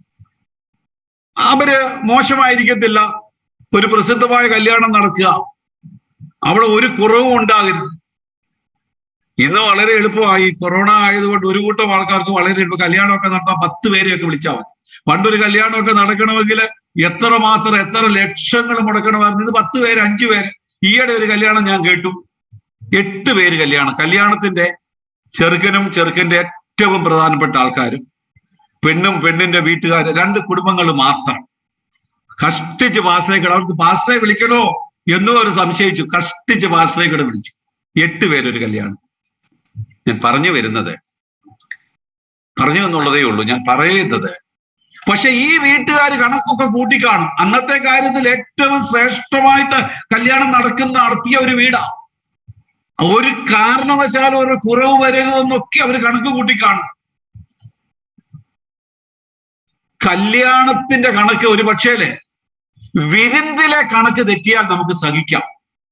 അവര് മോശമായിരിക്കത്തില്ല. ഒരു പ്രസിദ്ധമായ കല്യാണം നടക്കുക, അവിടെ ഒരു കുറവും ഉണ്ടാകരുത്. ഇന്ന് വളരെ എളുപ്പമായി, കൊറോണ ആയതുകൊണ്ട് ഒരു കൂട്ടം ആൾക്കാർക്ക് വളരെ എളുപ്പം കല്യാണമൊക്കെ നടത്താൻ പത്ത് പേരെയൊക്കെ വിളിച്ചാൽ മതി. പണ്ടൊരു കല്യാണമൊക്കെ നടക്കണമെങ്കിൽ എത്ര മാത്രം എത്ര ലക്ഷങ്ങൾ മുടക്കണമായിരുന്നു. ഇത് പത്ത് പേര് അഞ്ചു പേര്. ഈയിടെ ഒരു കല്യാണം ഞാൻ കേട്ടു, എട്ട് പേര് കല്യാണം. കല്യാണത്തിന്റെ ചെറുക്കനും ചെറുക്കന്റെ ഏറ്റവും പ്രധാനപ്പെട്ട ആൾക്കാരും പെണ്ണും പെണ്ണിന്റെ വീട്ടുകാരും രണ്ട് കുടുംബങ്ങൾ മാത്രം കഷ്ടിച്ച് പാസ്റ്ററേക്കട, അവർക്ക് പാസ്റ്ററെ വിളിക്കണോ എന്നും അവർ സംശയിച്ചു. കഷ്ടിച്ച് പാസ്റ്ററേക്കട വിളിച്ചു. എട്ട് പേരൊരു കല്യാണം. ഞാൻ പറഞ്ഞു വരുന്നത്, പറഞ്ഞു എന്നുള്ളതേ ഉള്ളൂ ഞാൻ പറയുന്നത്. പക്ഷെ ഈ വീട്ടുകാർ കണക്കൊക്കെ കൂട്ടിക്കാണും. അന്നത്തെ കാര്യത്തിൽ ഏറ്റവും ശ്രേഷ്ഠമായിട്ട് കല്യാണം നടക്കുന്ന നടത്തിയ ഒരു വീടാ. ഒരു കാരണവശാലും ഒരു കുറവ് വരരുതെന്നൊക്കെ അവർ കണക്ക് കൂട്ടിക്കാണും. കല്യാണത്തിന്റെ കണക്ക് ഒരു പക്ഷേലേ വിരുന്നിലെ കണക്ക് തെറ്റിയാൽ നമുക്ക് സഹിക്കാം.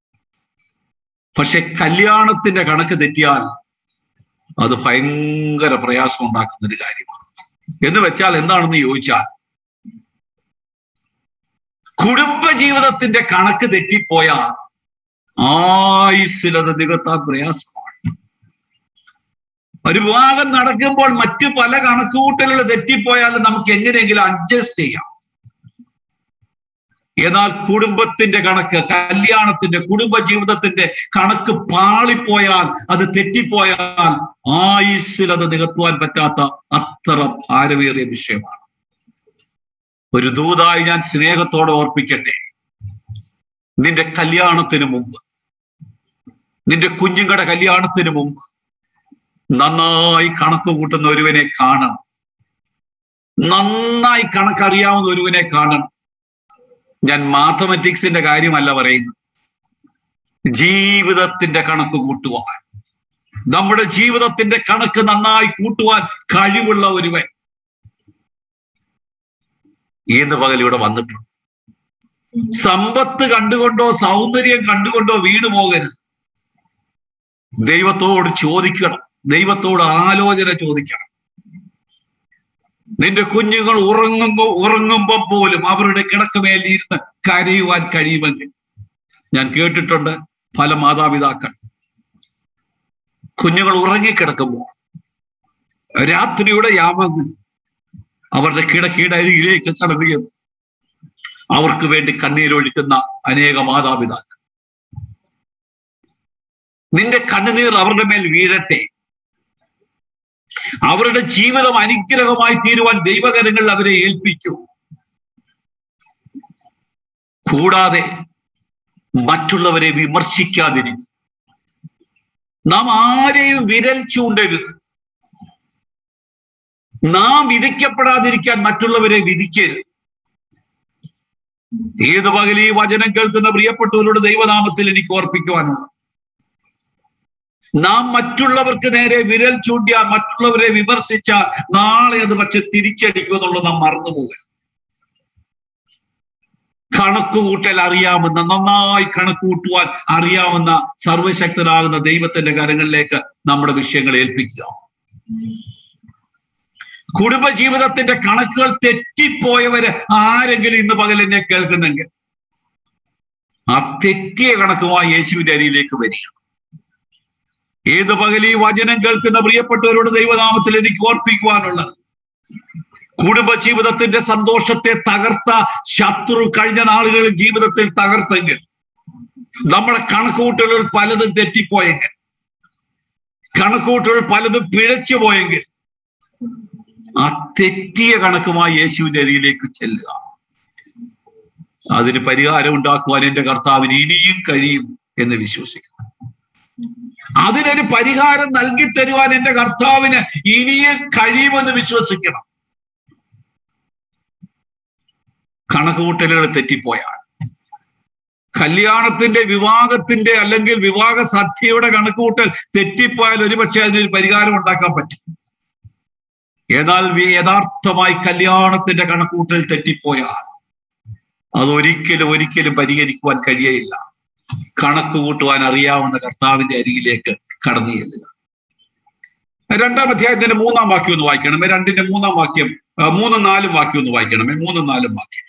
പക്ഷെ കല്യാണത്തിന്റെ കണക്ക് തെറ്റിയാൽ അത് ഭയങ്കര പ്രയാസം ഉണ്ടാക്കുന്ന ഒരു കാര്യമാണ്. എന്ന് വെച്ചാൽ എന്താണെന്ന് ചോദിച്ചാൽ, കുടുംബജീവിതത്തിന്റെ കണക്ക് തെറ്റിപ്പോയാൽ ആയുസ്സിലത് നികത്താൻ പ്രയാസമാണ്. ഒരു വിവാഹം നടക്കുമ്പോൾ മറ്റു പല കണക്കുകൂട്ടലുകൾ തെറ്റിപ്പോയാലും നമുക്ക് എങ്ങനെയെങ്കിലും അഡ്ജസ്റ്റ് ചെയ്യാം. എന്നാൽ കുടുംബത്തിന്റെ കണക്ക്, കല്യാണത്തിന്റെ കുടുംബജീവിതത്തിന്റെ കണക്ക് പാളിപ്പോയാൽ, അത് തെറ്റിപ്പോയാൽ ആയുസ്സിൽ അത് നികത്തുവാൻ പറ്റാത്ത അത്ര ഭാരമേറിയ വിഷയമാണ്. ഒരു ദൂതായി ഞാൻ സ്നേഹത്തോടെ ഓർപ്പിക്കട്ടെ, നിന്റെ കല്യാണത്തിന് മുമ്പ്, നിന്റെ കുഞ്ഞുങ്ങളുടെ കല്യാണത്തിന് മുമ്പ് നന്നായി കണക്ക് കൂട്ടുന്ന ഒരുവനെ കാണണം. നന്നായി കണക്കറിയാവുന്ന ഒരുവനെ കാണണം. ഞാൻ മാത്തമാറ്റിക്സിന്റെ കാര്യമല്ല പറയുന്നത്, ജീവിതത്തിന്റെ കണക്ക് കൂട്ടുവാൻ, നമ്മുടെ ജീവിതത്തിന്റെ കണക്ക് നന്നായി കൂട്ടുവാൻ കഴിവുള്ള ഒരുവൻ ഏത് പകൽ ഇവിടെ വന്നിട്ടുണ്ട്. സമ്പത്ത് കണ്ടുകൊണ്ടോ സൗന്ദര്യം കണ്ടുകൊണ്ടോ വീണു പോകരുത്. ദൈവത്തോട് ചോദിക്കണം, ദൈവത്തോട് ആലോചന ചോദിക്കണം. നിന്റെ കുഞ്ഞുങ്ങൾ ഉറങ്ങുമ്പോ ഉറങ്ങുമ്പോൾ പോലും അവരുടെ കിടക്കുമേലിരുന്ന് കരയുവാൻ കഴിയുമെങ്കിൽ, ഞാൻ കേട്ടിട്ടുണ്ട് പല മാതാപിതാക്കൾ കുഞ്ഞുങ്ങൾ ഉറങ്ങിക്കിടക്കുമ്പോൾ രാത്രിയുടെ യാമങ്ങൾ അവരുടെ കിടക്കീടരികിലേക്ക് കടന്നു ചെന്നു അവർക്ക് വേണ്ടി കണ്ണീരൊഴുക്കുന്ന അനേക മാതാപിതാക്കൾ. നിന്റെ കണ്ണുനീർ അവരുടെ മേൽ വീഴട്ടെ. അവരുടെ ജീവിതം അനുഗ്രഹമായി തീരുവാൻ ദൈവകരങ്ങൾ അവരെ ഏൽപ്പിക്കൂ. കൂടാതെ മറ്റുള്ളവരെ വിമർശിക്കാതിരിക്കും. നാം ആരെയും വിരൽ ചൂണ്ടരുത്. നാം വിധിക്കപ്പെടാതിരിക്കാൻ മറ്റുള്ളവരെ വിധിക്കരുത്. ഏത് പകൽ ഈ വചനം കേൾക്കുന്ന പ്രിയപ്പെട്ടവരോട് ദൈവനാമത്തിൽ എനിക്ക് ഓർപ്പിക്കുവാനുള്ളത്, നാം മറ്റുള്ളവർക്ക് നേരെ വിരൽ ചൂണ്ടിയാൽ, മറ്റുള്ളവരെ വിമർശിച്ചാൽ നാളെ അത് പക്ഷെ തിരിച്ചടിക്കുമെന്നുള്ളത് നാം മറന്നുപോകും. കണക്കുകൂട്ടൽ അറിയാമെന്ന, നന്നായി കണക്കുകൂട്ടുവാൻ അറിയാവുന്ന സർവശക്തനാകുന്ന ദൈവത്തിന്റെ കരങ്ങളിലേക്ക് നമ്മുടെ വിഷയങ്ങൾ ഏൽപ്പിക്കുക. കുടുംബജീവിതത്തിന്റെ കണക്കുകൾ തെറ്റിപ്പോയവര് ആരെങ്കിലും ഇന്ന് പകൽ എന്നെ കേൾക്കുന്നെങ്കിൽ ആ തെറ്റിയ കണക്കുമായി യേശുവിന്റെ അരിയിലേക്ക് വരിക. ഏത് പകൽ ഈ വചനം കേൾക്കുന്ന പ്രിയപ്പെട്ടവരോട് ദൈവനാമത്തിൽ എനിക്ക് ഓർപ്പിക്കുവാനുള്ളത്, കുടുംബജീവിതത്തിന്റെ സന്തോഷത്തെ തകർത്ത ശത്രു കഴിഞ്ഞ നാളുകളിൽ ജീവിതത്തിൽ തകർത്തെങ്കിൽ, നമ്മുടെ കണക്കുകൂട്ടലുകൾ പലതും തെറ്റിപ്പോയെങ്കിൽ, കണക്കുകൂട്ടലുകൾ പലതും പിഴച്ചു പോയെങ്കിൽ, ആ തെറ്റിയ കണക്കുമായി യേശുവിന്റെ അരിയിലേക്ക് ചെല്ലുക. അതിന് പരിഹാരം ഉണ്ടാക്കുവാൻ എന്റെ കർത്താവിന് ഇനിയും കഴിയും എന്ന് വിശ്വസിക്കുന്നു. അതിനൊരു പരിഹാരം നൽകി തരുവാൻ എന്റെ കർത്താവിന് ഇനിയും കഴിയുമെന്ന് വിശ്വസിക്കണം. കണക്കുകൂട്ടലുകൾ തെറ്റിപ്പോയാൽ, കല്യാണത്തിന്റെ വിവാഹത്തിന്റെ അല്ലെങ്കിൽ വിവാഹ സദ്യയുടെ കണക്കുകൂട്ടൽ തെറ്റിപ്പോയാൽ ഒരുപക്ഷെ അതിനൊരു പരിഹാരം ഉണ്ടാക്കാൻ പറ്റും. എന്നാൽ യഥാർത്ഥമായി കല്യാണത്തിന്റെ കണക്കുകൂട്ടൽ തെറ്റിപ്പോയാൽ അതൊരിക്കലും ഒരിക്കലും പരിഹരിക്കുവാൻ കഴിയയില്ല. കണക്ക് കൂട്ടുവാൻ അറിയാവുന്ന കർത്താവിന്റെ അരികിലേക്ക് കടന്നു ചെല്ലുക. രണ്ടാം അധ്യായത്തിന്റെ മൂന്നാം വാക്യം ഒന്ന് വായിക്കണമേ. രണ്ടിന്റെ മൂന്നാം വാക്യം, മൂന്നും നാലും വാക്യം ഒന്ന് വായിക്കണമേ. മൂന്നും നാലും വാക്യം.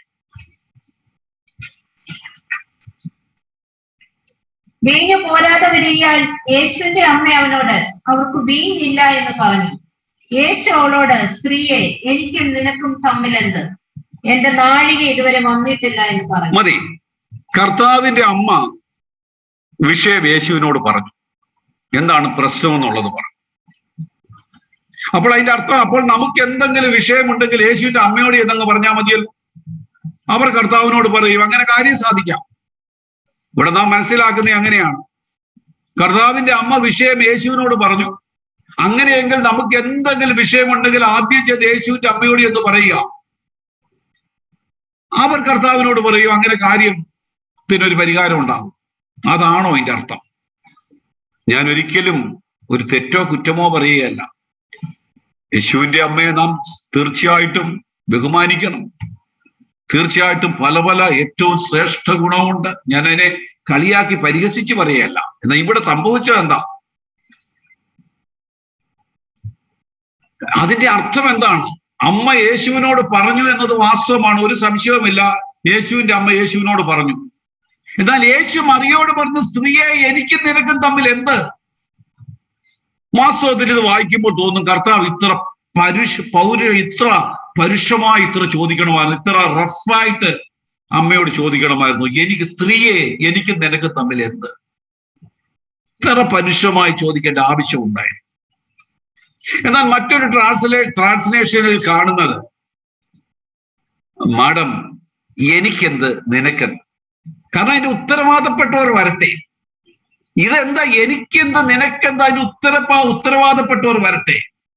വീഞ്ഞു പോരാതെ വരികയാൽ യേശുവിന്റെ അമ്മ അവനോട്, അവർക്ക് വീഞ്ഞില്ല എന്ന് പറഞ്ഞു. യേശു അവളോട്, സ്ത്രീയെ, എനിക്കും നിനക്കും തമ്മിലെന്ത്? എന്റെ നാഴിക ഇതുവരെ വന്നിട്ടില്ല എന്ന് പറഞ്ഞു. മതി. കർത്താവിന്റെ അമ്മ വിഷയം യേശുവിനോട് പറഞ്ഞു, എന്താണ് പ്രശ്നം എന്നുള്ളത് പറഞ്ഞു. അപ്പോൾ അതിന്റെ അർത്ഥം, അപ്പോൾ നമുക്ക് എന്തെങ്കിലും വിഷയമുണ്ടെങ്കിൽ യേശുവിന്റെ അമ്മയോട് എന്നങ്ങ് പറഞ്ഞാൽ മതിയല്ലോ. അവർ കർത്താവിനോട് പറയും, അങ്ങനെ കാര്യം സാധിക്കാം. ഇവിടെ നാം മനസ്സിലാക്കുന്നത് അങ്ങനെയാണ്. കർത്താവിന്റെ അമ്മ വിഷയം യേശുവിനോട് പറഞ്ഞു. അങ്ങനെയെങ്കിൽ നമുക്ക് എന്തെങ്കിലും വിഷയമുണ്ടെങ്കിൽ ആദ്യം ചെയ്ത് യേശുവിന്റെ അമ്മയോട് എന്ന് പറയുക. അവർ കർത്താവിനോട് പറയും, അങ്ങനെ കാര്യത്തിനൊരു പരിഹാരം ഉണ്ടാകും. അതാണോ അതിന്റെ അർത്ഥം? ഞാൻ ഒരിക്കലും ഒരു തെറ്റോ കുറ്റമോ പറയുകയല്ല. യേശുവിന്റെ അമ്മയെ നാം തീർച്ചയായിട്ടും ബഹുമാനിക്കണം. തീർച്ചയായിട്ടും പല പല ഏറ്റവും ശ്രേഷ്ഠ ഗുണമുണ്ട്. ഞാൻ അതിനെ കളിയാക്കി പരിഹസിച്ച് പറയുകയല്ല. എന്നാൽ ഇവിടെ സംഭവിച്ചത് എന്താ? അതിന്റെ അർത്ഥം എന്താണ്? അമ്മ യേശുവിനോട് പറഞ്ഞു എന്നത് വാസ്തവമാണ്, ഒരു സംശയവുമില്ല. യേശുവിന്റെ അമ്മ യേശുവിനോട് പറഞ്ഞു. എന്നാൽ യേശു മറിയോട് പറഞ്ഞു, സ്ത്രീയെ, എനിക്കും നിനക്കും തമ്മിൽ എന്ത്? വാസ്തവത്തിൽ ഇത് വായിക്കുമ്പോൾ തോന്നും, കർത്താവ് ഇത്ര പരുഷ പൗര ഇത്ര പരുഷമായി ഇത്ര ചോദിക്കണമായിരുന്നു, ഇത്ര റഫായിട്ട് അമ്മയോട് ചോദിക്കണമായിരുന്നു. എനിക്ക് സ്ത്രീയെ, എനിക്കും നിനക്കും തമ്മിൽ എന്ത്? ഇത്ര പരുഷമായി ചോദിക്കേണ്ട ആവശ്യം ഉണ്ടായിരുന്നു. എന്നാൽ മറ്റൊരു ട്രാൻസ്ലേ ട്രാൻസ്ലേഷനിൽ കാണുന്നത്, മാഡം, എനിക്കെന്ത് നിനക്കെന്ത്? കാരണം അതിന്റെ ഉത്തരവാദപ്പെട്ടവർ വരട്ടെ. ഇതെന്താ എനിക്കെന്ത് നിനക്കെന്താ? അതിന്റെ ഉത്തരപ്പാ ഉത്തരവാദപ്പെട്ടവർ വരട്ടെ.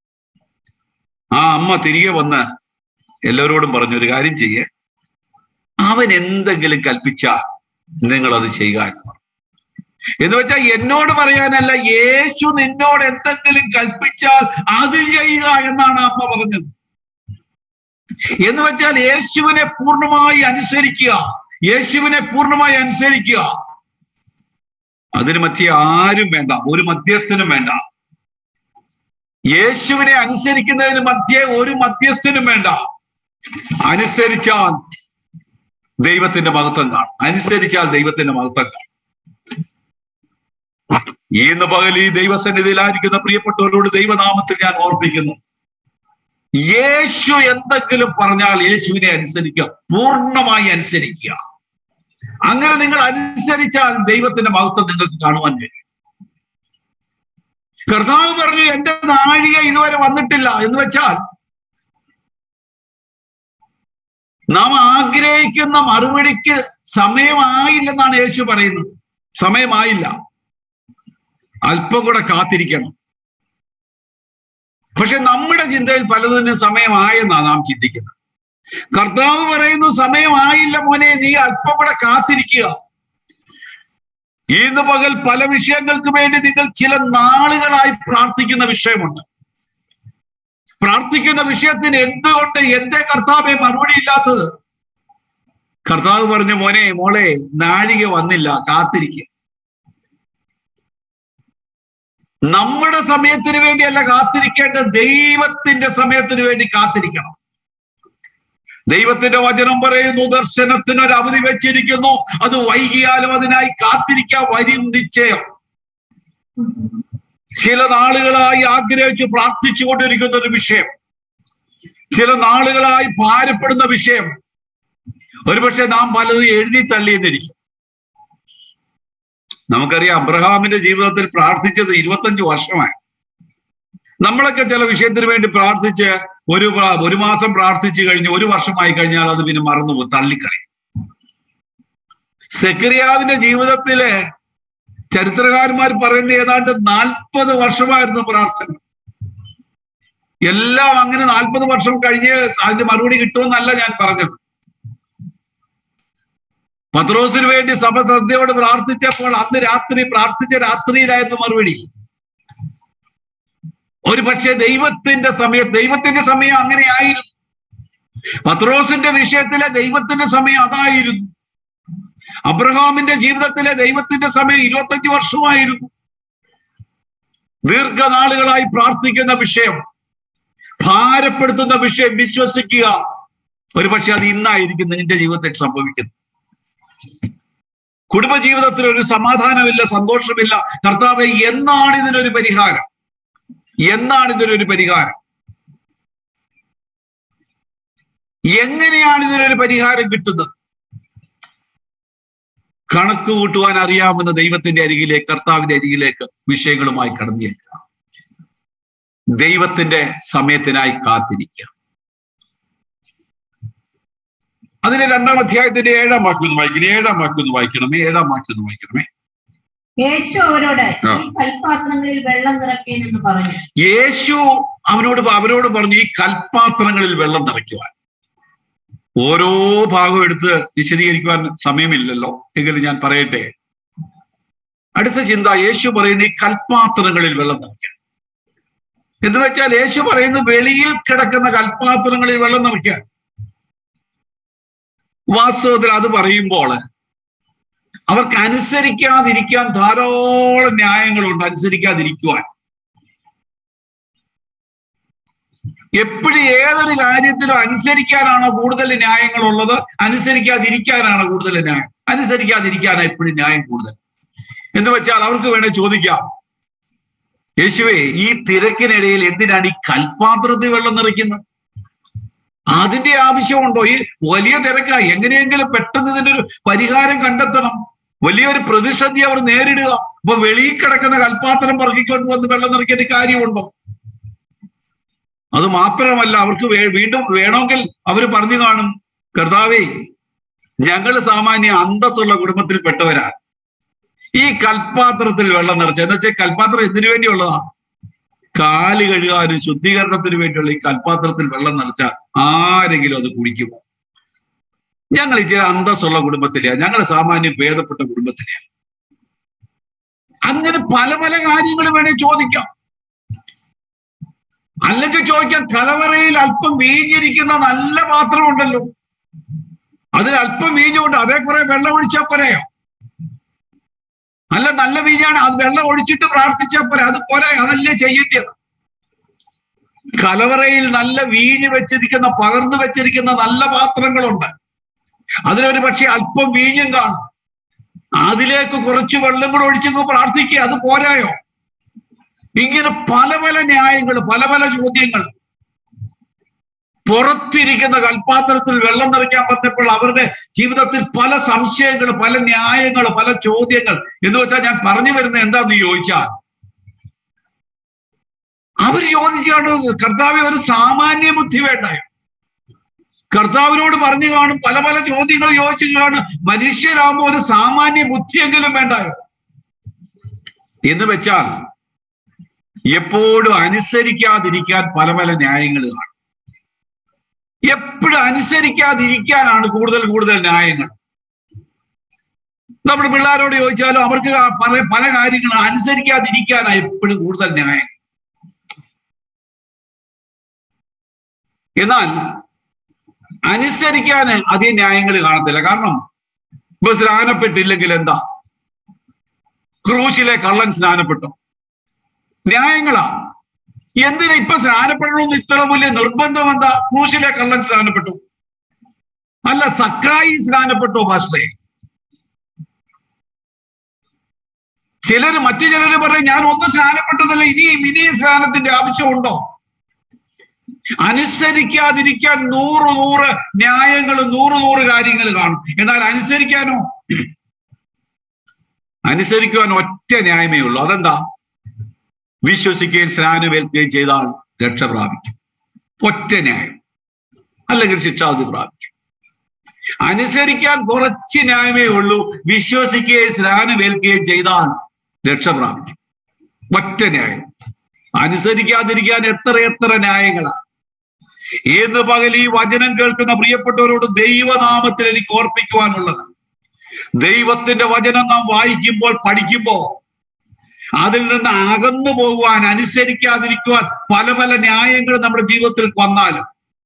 ആ അമ്മ തിരികെ വന്ന് എല്ലാവരോടും പറഞ്ഞു, ഒരു കാര്യം ചെയ്യേ, അവൻ എന്തെങ്കിലും കൽപ്പിച്ചാൽ നിങ്ങൾ അത് ചെയ്യുക എന്ന് പറഞ്ഞു. എന്ന് വെച്ചാൽ എന്നോട് പറയാനല്ല, യേശു നിന്നോട് എന്തെങ്കിലും കൽപ്പിച്ചാൽ അത് ചെയ്യുക എന്നാണ് അമ്മ പറഞ്ഞത്. എന്ന് വെച്ചാൽ യേശുവിനെ പൂർണ്ണമായി അനുസരിക്കുക, യേശുവിനെ പൂർണ്ണമായി അനുസരിക്കുക. അതിന് മധ്യേ ആരും വേണ്ട, ഒരു മധ്യസ്ഥനും വേണ്ട. യേശുവിനെ അനുസരിക്കുന്നതിന് മധ്യേ ഒരു മധ്യസ്ഥനും വേണ്ട. അനുസരിച്ചാൽ ദൈവത്തിന്റെ മഹത്വം കാണും. അനുസരിച്ചാൽ ദൈവത്തിന്റെ മഹത്വം കാണും. ഇന്ന് പകൽ ഈ ദൈവസന്നിധിയിലായിരിക്കുന്ന പ്രിയപ്പെട്ടവരോട് ദൈവനാമത്തിൽ ഞാൻ ഓർപ്പിക്കുന്നു, യേശു എന്തെങ്കിലും പറഞ്ഞാൽ യേശുവിനെ അനുസരിക്കുക, പൂർണ്ണമായി അനുസരിക്കുക. അങ്ങനെ നിങ്ങൾ അനുസരിച്ചാൽ ദൈവത്തിന്റെ മഹത്വം നിങ്ങൾക്ക് കാണുവാൻ കഴിയും. കർത്താവ് പറഞ്ഞു എന്റെ നാഴിക ഇതുവരെ വന്നിട്ടില്ല എന്ന് വെച്ചാൽ നാം ആഗ്രഹിക്കുന്ന മറുപടിക്ക് സമയമായില്ലെന്നാണ് യേശു പറയുന്നത്. സമയമായില്ല, അല്പം കൂടെ കാത്തിരിക്കണം. പക്ഷെ നമ്മുടെ ചിന്തയിൽ പലതിനും സമയമായെന്നാണ് നാം ചിന്തിക്കുന്നത്. കർത്താവ് പറയുന്നു സമയമായില്ല മോനെ, നീ അല്പം കൂടെ കാത്തിരിക്കുക. ഇന്ന് പകൽ പല വിഷയങ്ങൾക്ക് വേണ്ടി നിങ്ങൾ ചില നാളുകളായി പ്രാർത്ഥിക്കുന്ന വിഷയമുണ്ട്. പ്രാർത്ഥിക്കുന്ന വിഷയത്തിന് എന്തുകൊണ്ട് എന്റെ കർത്താവെ മറുപടി ഇല്ലാത്തത്? കർത്താവ് പറഞ്ഞു മോനെ മോളെ, നാഴിക വന്നില്ല, കാത്തിരിക്കുക. നമ്മുടെ സമയത്തിന് വേണ്ടിയല്ല കാത്തിരിക്കേണ്ട, ദൈവത്തിന്റെ സമയത്തിന് വേണ്ടി കാത്തിരിക്കണം. ദൈവത്തിന്റെ വചനം പറയുന്നു ദർശനത്തിന് ഒരു അവധി വെച്ചിരിക്കുന്നു, അത് വൈകിയാലും അതിനായി കാത്തിരിക്കാൻ വരും നിശ്ചയം. ചില നാളുകളായി ആഗ്രഹിച്ച് പ്രാർത്ഥിച്ചു കൊണ്ടിരിക്കുന്ന ഒരു വിഷയം, ചില നാളുകളായി ഭാരപ്പെടുന്ന വിഷയം, ഒരുപക്ഷെ നാം പലതും എഴുതി തള്ളിയെന്നിരിക്കും. നമുക്കറിയാം അബ്രഹാമിന്റെ ജീവിതത്തിൽ പ്രാർത്ഥിച്ചത് ഇരുപത്തഞ്ച് വർഷമായി. നമ്മളൊക്കെ ചില വിഷയത്തിന് വേണ്ടി പ്രാർത്ഥിച്ച് ഒരു ഒരു മാസം പ്രാർത്ഥിച്ചു കഴിഞ്ഞ് ഒരു വർഷമായി കഴിഞ്ഞാൽ അത് പിന്നെ മറന്നുപോകും, തള്ളിക്കളയും. സെക്കരിയാവിന്റെ ജീവിതത്തില് ചരിത്രകാരന്മാർ പറയുന്ന ഏതാണ്ട് നാൽപ്പത് വർഷമായിരുന്നു പ്രാർത്ഥന. എല്ലാം അങ്ങനെ നാൽപ്പത് വർഷം കഴിഞ്ഞ് അതിന്റെ മറുപടി കിട്ടുമെന്നല്ല ഞാൻ പറഞ്ഞത്. പത്രോസിന് വേണ്ടി സഭ ശ്രദ്ധയോട് പ്രാർത്ഥിച്ചപ്പോൾ അന്ന് രാത്രി പ്രാർത്ഥിച്ച രാത്രിയിലായിരുന്നു മറുപടി. ഒരു പക്ഷേ ദൈവത്തിന്റെ സമയം ദൈവത്തിന്റെ സമയം അങ്ങനെയായിരുന്നു. പത്രോസിന്റെ വിഷയത്തിലെ ദൈവത്തിന്റെ സമയം അതായിരുന്നു. അബ്രഹാമിന്റെ ജീവിതത്തിലെ ദൈവത്തിന്റെ സമയം ഇരുപത്തഞ്ച് വർഷമായിരുന്നു. ദീർഘനാളുകളായി പ്രാർത്ഥിക്കുന്ന വിഷയം, ഭാരപ്പെടുത്തുന്ന വിഷയം വിശ്വസിക്കുക, ഒരു പക്ഷെ അത് ഇന്നായിരിക്കും നിന്റെ ജീവിതത്തിൽ സംഭവിക്കുന്നത്. കുടുംബജീവിതത്തിൽ ഒരു സമാധാനമില്ല, സന്തോഷമില്ല. കർത്താവേ, എന്നാണ് ഇതിനൊരു പരിഹാരം? എന്നാണ് ഇതിനൊരു പരിഹാരം? എങ്ങനെയാണ് ഇതിനൊരു പരിഹാരം കിട്ടുന്നത്? കണക്ക് കൂട്ടുവാൻ അറിയാമെന്ന ദൈവത്തിന്റെ അരികിലേക്ക്, കർത്താവിന്റെ അരികിലേക്ക് വിഷയങ്ങളുമായി കടന്നു ചെല്ലുക. ദൈവത്തിന്റെ സമയത്തിനായി കാത്തിരിക്കുക. അതിന്റെ രണ്ടാം അധ്യായത്തിന്റെ ഏഴാം വാക്യം ഒന്ന് വായിക്കണേ. ഏഴാം വാക്യം ഒന്ന് വായിക്കണമേ. ഏഴാം വാക്യം ഒന്ന് വായിക്കണമേ. യേശു അവരോട് ഈ കൽപാത്രങ്ങളിൽ വെള്ളം നിറയ്ക്കേനെന്ന് പറഞ്ഞു. യേശു അവനോട് അവരോട് പറഞ്ഞു ഈ കൽപാത്രങ്ങളിൽ വെള്ളം നിറയ്ക്കുവാൻ. ഓരോ ഭാഗവും എടുത്ത് വിശദീകരിക്കുവാൻ സമയമില്ലല്ലോ, എങ്കിലും ഞാൻ പറയട്ടെ. അടുത്ത ചിന്ത, യേശു പറയുന്ന ഈ കൽപാത്രങ്ങളിൽ വെള്ളം നിറയ്ക്കാൻ എന്ന് വെച്ചാൽ യേശു പറയുന്ന വെളിയിൽ കിടക്കുന്ന കൽപാത്രങ്ങളിൽ വെള്ളം നിറയ്ക്കാൻ. വാസ്തവത്തിൽ അത് പറയുമ്പോൾ അവർക്ക് അനുസരിക്കാതിരിക്കാൻ ധാരാളം ന്യായങ്ങളുണ്ട്. അനുസരിക്കാതിരിക്കുവാൻ എപ്പോഴും ഏതൊരു കാര്യത്തിലും അനുസരിക്കാനാണോ കൂടുതൽ ന്യായങ്ങളുള്ളത്, അനുസരിക്കാതിരിക്കാനാണോ കൂടുതൽ ന്യായം? അനുസരിക്കാതിരിക്കാനാണ് എപ്പോഴും ന്യായം കൂടുതൽ. എന്ന് വെച്ചാൽ അവർക്ക് വേണേ ചോദിക്കാം, യേശുവേ, ഈ തിരക്കിനിടയിൽ എന്തിനാണ് ഈ കൽപാത്രത്തിൽ വെള്ളം നിറയ്ക്കുന്നത്? അതിന്റെ ആവശ്യമുണ്ടോ? ഈ വലിയ തിരക്കായി എങ്ങനെയെങ്കിലും പെട്ടെന്ന് ഇതിനൊരു പരിഹാരം കണ്ടെത്തണം. വലിയൊരു പ്രതിസന്ധി അവർ നേരിടുക. അപ്പൊ വെളിയിൽ കിടക്കുന്ന കൽപാത്രം പറക്കിക്കൊണ്ട് വന്ന് വെള്ളം നിറയ്ക്കേണ്ട കാര്യമുണ്ടോ? അത് മാത്രമല്ല, അവർക്ക് വീണ്ടും വേണമെങ്കിൽ അവർ പറഞ്ഞു കാണും, കർത്താവേ, ഞങ്ങൾ സാമാന്യ അന്തസ്സുള്ള കുടുംബത്തിൽപ്പെട്ടവരാണ്. ഈ കൽപാത്രത്തിൽ വെള്ളം നിറച്ച എന്ന് വെച്ചാൽ കൽപാത്രം എന്തിനു വേണ്ടിയുള്ളതാ? കാല് കഴുകാനും ശുദ്ധീകരണത്തിന് വേണ്ടിയുള്ള ഈ കൽപാത്രത്തിൽ വെള്ളം നിറച്ചാൽ ആരെങ്കിലും അത് കുടിക്കുമോ? ഞങ്ങൾ ഇച്ചിരി അന്തസ്സുള്ള കുടുംബത്തിലെയാണ്, ഞങ്ങൾ സാമാന്യം ഭേദപ്പെട്ട കുടുംബത്തിലെയാണ്. അങ്ങനെ പല പല കാര്യങ്ങൾ വേണേ ചോദിക്കാം. അല്ലെങ്കിൽ ചോദിക്കാം, കലവറയിൽ അല്പം വീഞ്ഞിരിക്കുന്ന നല്ല പാത്രമുണ്ടല്ലോ, അതിൽ അല്പം വീഞ്ഞുകൊണ്ട് അതേ കുറെ വെള്ളം ഒഴിച്ചാൽ പോരെയോ? അല്ല, നല്ല വീഞ്ഞാണ്, അത് വെള്ളം ഒഴിച്ചിട്ട് പ്രാർത്ഥിച്ചാൽ പോരെ? അത് പോരെ, അതല്ലേ ചെയ്യേണ്ടത്? കലവറയിൽ നല്ല വീഞ്ഞ് വെച്ചിരിക്കുന്ന, പകർന്നു വെച്ചിരിക്കുന്ന നല്ല പാത്രങ്ങളുണ്ട്. അതിലൊരു പക്ഷെ അല്പം വീഞ്ഞും കാണും. അതിലേക്ക് കുറച്ച് വെള്ളം കൂടെ ഒഴിച്ചങ്ങ് പ്രാർത്ഥിക്കുക, അത് പോരായോ? ഇങ്ങനെ പല പല ന്യായങ്ങൾ, പല പല ചോദ്യങ്ങൾ. പുറത്തിരിക്കുന്ന കൽപ്പാത്രത്തിൽ വെള്ളം നിറയ്ക്കാൻ പറഞ്ഞപ്പോൾ അവരുടെ ജീവിതത്തിൽ പല സംശയങ്ങൾ, പല ന്യായങ്ങൾ, പല ചോദ്യങ്ങൾ. എന്ന് വെച്ചാൽ ഞാൻ പറഞ്ഞു വരുന്നത് എന്താന്ന് ചോദിച്ചാൽ, അവർ ചോദിച്ചാണ് കർത്താവെ ഒരു സാമാന്യ ബുദ്ധി വേണ്ടായോ? കർത്താവിനോട് പറഞ്ഞു കാണും, പല പല ചോദ്യങ്ങൾ ചോദിച്ചു കാണും, മനുഷ്യരാകുമ്പോൾ ഒരു സാമാന്യ ബുദ്ധിയെങ്കിലും വേണ്ടായോ എന്ന് വെച്ചാൽ എപ്പോഴും അനുസരിക്കാതിരിക്കാൻ പല പല ന്യായങ്ങൾ കാണും. എപ്പോഴും അനുസരിക്കാതിരിക്കാനാണ് കൂടുതൽ കൂടുതൽ ന്യായങ്ങൾ. നമ്മൾ പിള്ളേരോട് ചോദിച്ചാലും അവർക്ക് പല പല കാര്യങ്ങളും അനുസരിക്കാതിരിക്കാനാണ് എപ്പോഴും കൂടുതൽ ന്യായങ്ങൾ. എന്നാൽ അനുസരിക്കാൻ അധികം ന്യായങ്ങൾ കാണത്തില്ല. കാരണം ഇപ്പൊ സ്നാനപ്പെട്ടില്ലെങ്കിൽ എന്താ? ക്രൂശിലെ കള്ളൻ സ്നാനപ്പെട്ടു, ന്യായങ്ങളാ. എന്തിനാ ഇപ്പൊ സ്നാനപ്പെടണമെന്ന് ഇത്ര വലിയ നിർബന്ധം എന്താ? ക്രൂശിലെ കള്ളൻ സ്നാനപ്പെട്ടു, അല്ല സക്കായി സ്നാനപ്പെട്ടോ പാസ്റ്ററെ? ചിലര് മറ്റു ചിലര് പറയും ഞാൻ ഒന്നും സ്നാനപ്പെട്ടതല്ല, ഇനിയും ഇനിയും സ്നാനത്തിന്റെ ആവശ്യമുണ്ടോ? അനുസരിക്കാതിരിക്കാൻ നൂറ് നൂറ് ന്യായങ്ങൾ, നൂറ് നൂറ് കാര്യങ്ങൾ കാണും. എന്നാൽ അനുസരിക്കാനോ? അനുസരിക്കുവാൻ ഒറ്റ ന്യായമേ ഉള്ളൂ. അതെന്താ? വിശ്വസിക്കുകയും സ്നാനമേൽക്കുകയും ചെയ്താൽ രക്ഷ പ്രാപിക്കും. ഒറ്റ ന്യായം, അല്ലെങ്കിൽ ശിക്ഷാവിധി പ്രാപിക്കും. അനുസരിക്കാൻ കുറച്ച് ന്യായമേ ഉള്ളൂ. വിശ്വസിക്കുകയും സ്നാനമേൽക്കുകയും ചെയ്താൽ രക്ഷ പ്രാപിക്കും. ഒറ്റ ന്യായം. അനുസരിക്കാതിരിക്കാൻ എത്ര എത്ര ന്യായങ്ങളാണ്. ഇന്ന് പകൽ ഈ വചനം കേൾക്കുന്ന പ്രിയപ്പെട്ടവരോട് ദൈവനാമത്തിൽ എനിക്ക് ഓർപ്പിക്കുവാനുള്ളത്, ദൈവത്തിന്റെ വചനം നാം വായിക്കുമ്പോൾ, പഠിക്കുമ്പോൾ അതിൽ നിന്ന് അകന്നു പോകുവാൻ, അനുസരിക്കാതിരിക്കുവാൻ പല പല ന്യായങ്ങൾ നമ്മുടെ ജീവിതത്തിൽ വന്നാലും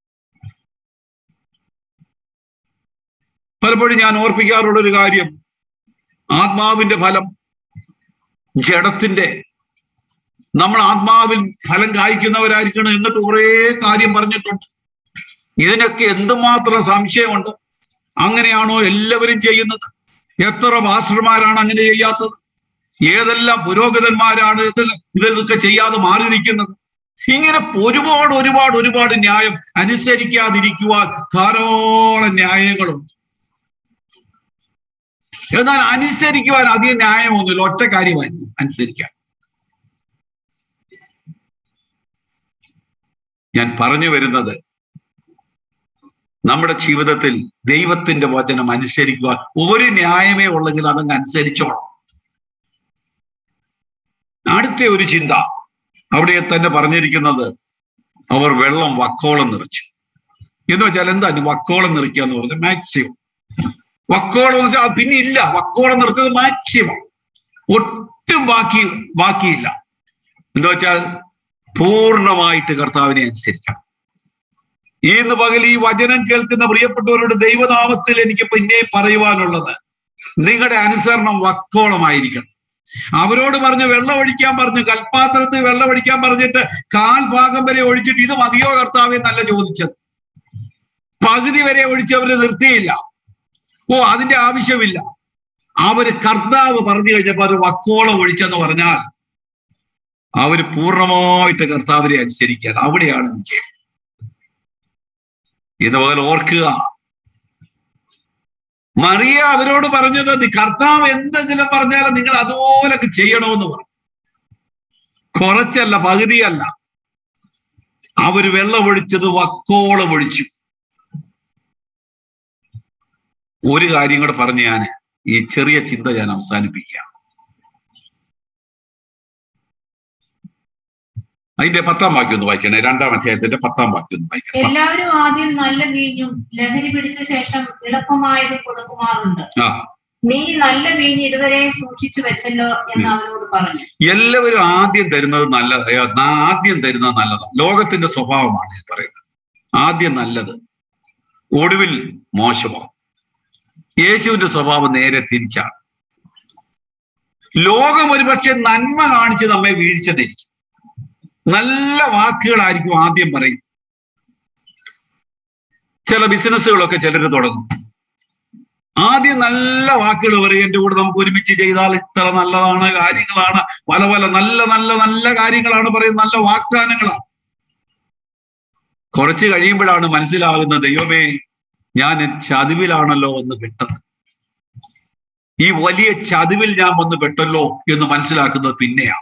പലപ്പോഴും ഞാൻ ഓർപ്പിക്കാറുള്ള ഒരു കാര്യം, ആത്മാവിന്റെ ഫലം ജഡത്തിന്റെ, നമ്മൾ ആത്മാവിൽ ഫലം കായ്ക്കുന്നവരായിരിക്കണം എന്നിട്ട് കുറേ കാര്യം പറഞ്ഞിട്ടുണ്ട്. ഇതിനൊക്കെ എന്തുമാത്രം സംശയമുണ്ട്. അങ്ങനെയാണോ എല്ലാവരും ചെയ്യുന്നത്? എത്ര പാസ്റ്റർമാരാണ് അങ്ങനെ ചെയ്യാത്തത്? ഏതെല്ലാം പുരോഹിതന്മാരാണ് ഇത് ഇതൊക്കെ ചെയ്യാതെ മാറി നിൽക്കുന്നത്? ഇങ്ങനെ ഒരുപാട് ഒരുപാട് ഒരുപാട് ന്യായം. അനുസരിക്കാതിരിക്കുവാൻ ധാരാളം ന്യായങ്ങളുണ്ട്. എന്നാൽ അനുസരിക്കുവാൻ അധികം ന്യായമൊന്നുമില്ല. ഒറ്റ കാര്യമായിരുന്നു അനുസരിക്കാൻ. ഞാൻ പറഞ്ഞു വരുന്നത്, നമ്മുടെ ജീവിതത്തിൽ ദൈവത്തിന്റെ വചനം അനുസരിക്കുവാൻ ഒരു ന്യായമേ ഉള്ളെങ്കിൽ അതങ്ങ് അനുസരിച്ചോണം. അടുത്ത ഒരു ചിന്ത അവിടെ തന്നെ പറഞ്ഞിരിക്കുന്നത്, അവർ വെള്ളം വക്കോളം നിറച്ചു എന്ന് വെച്ചാൽ എന്താ? വക്കോളം നിറയ്ക്കുക എന്ന് പറഞ്ഞാൽ മാക്സിമം. വക്കോളം എന്ന് വെച്ചാൽ പിന്നെ ഇല്ല, വക്കോളം നിറച്ചത് മാക്സിമം, ഒട്ടും ബാക്കി ബാക്കിയില്ല. എന്താ വെച്ചാൽ പൂർണ്ണമായിട്ട് കർത്താവിനെ അനുസരിക്കണം. ഇന്ന് പകൽ ഈ വചനം കേൾക്കുന്ന പ്രിയപ്പെട്ടവരോട് ദൈവനാമത്തിൽ എനിക്ക് പിന്നെയും പറയുവാനുള്ളത്, നിങ്ങളുടെ അനുസരണം വക്കോളമായിരിക്കണം. അവരോട് പറഞ്ഞു വെള്ളം ഒഴിക്കാൻ പറഞ്ഞു, കൽപ്പാത്രത്തിൽ വെള്ളം ഒഴിക്കാൻ പറഞ്ഞിട്ട് കാൽ ഭാഗം വരെ ഒഴിച്ചിട്ട് ഇത് മതിയോ കർത്താവേ എന്നല്ല ചോദിച്ചത്. പകുതി വരെ ഒഴിച്ചവര് നിർത്തിയില്ല. ഓ അതിന്റെ ആവശ്യമില്ല. അവര് കർത്താവ് പറഞ്ഞു കഴിഞ്ഞപ്പോ അത് വക്കോളം ഒഴിച്ചെന്ന് പറഞ്ഞാൽ അവര് പൂർണ്ണമായിട്ട് കർത്താവിനെ അനുസരിക്കുകയാണ്. അവിടെയാണ് വിജയം. ഇതുപോലെ ഓർക്കുക, മറിയ അവരോട് പറഞ്ഞത് കർത്താവ് എന്തെങ്കിലും പറഞ്ഞാലും നിങ്ങൾ അതുപോലൊക്കെ ചെയ്യണമെന്ന് പറഞ്ഞു. കുറച്ചല്ല, പകുതിയല്ല. അവര് വെള്ളം ഒഴിച്ചത് വക്കോളം ഒഴിച്ചു. ഒരു കാര്യം കൂടെ പറഞ്ഞ് ഞാൻ ഈ ചെറിയ ചിന്ത ഞാൻ അവസാനിപ്പിക്കാം. അതിന്റെ പത്താം വാക്യം ഒന്ന് വായിക്കണേ. രണ്ടാം അധ്യായത്തിന്റെ പത്താം വാക്യം ഒന്ന് വായിക്കണേ. എല്ലാവരും ആദ്യം നല്ല വീഞ്ഞും ലഹരി പിടിച്ച ശേഷം എളുപ്പമായത് കൊടുക്കുമാറുണ്ട്. നീ നല്ല വീഞ്ഞ് ഇതുവരെ സൂക്ഷിച്ചു വെച്ചല്ലോ എന്ന് അവനോട് പറഞ്ഞു. എല്ലാവരും ആദ്യം തരുന്നത് നല്ലത്, ആദ്യം തരുന്നത് നല്ലതാണ്. ലോകത്തിന്റെ സ്വഭാവമാണ് പറയുന്നത്. ആദ്യം നല്ലത്, ഒടുവിൽ മോശമാണ്. യേശുവിന്റെ സ്വഭാവം നേരെ തിരിച്ചാണ്. ലോകം ഒരുപക്ഷെ നന്മ കാണിച്ച് നമ്മെ വീഴ്ചതിരിക്കും. നല്ല വാക്കുകളായിരിക്കും ആദ്യം പറയും. ചില ബിസിനസ്സുകളൊക്കെ ചിലർ തുടങ്ങും. ആദ്യം നല്ല വാക്കുകൾ പറയും, എൻ്റെ കൂടെ നമുക്ക് ഒരുമിച്ച് ചെയ്താൽ ഇത്ര നല്ലതാണ്, കാര്യങ്ങളാണ്, പല പല നല്ല നല്ല നല്ല കാര്യങ്ങളാണ് പറയുന്നത്, നല്ല വാഗ്ദാനങ്ങളാണ്. കുറച്ച് കഴിയുമ്പോഴാണ് മനസ്സിലാകുന്നത്, ദൈവമേ, ഞാൻ ചതിവിലാണല്ലോ വന്ന് പെട്ടത്. ഈ വലിയ ചതിവിൽ ഞാൻ വന്ന് പെട്ടല്ലോ എന്ന് മനസ്സിലാക്കുന്നത് പിന്നെയാണ്.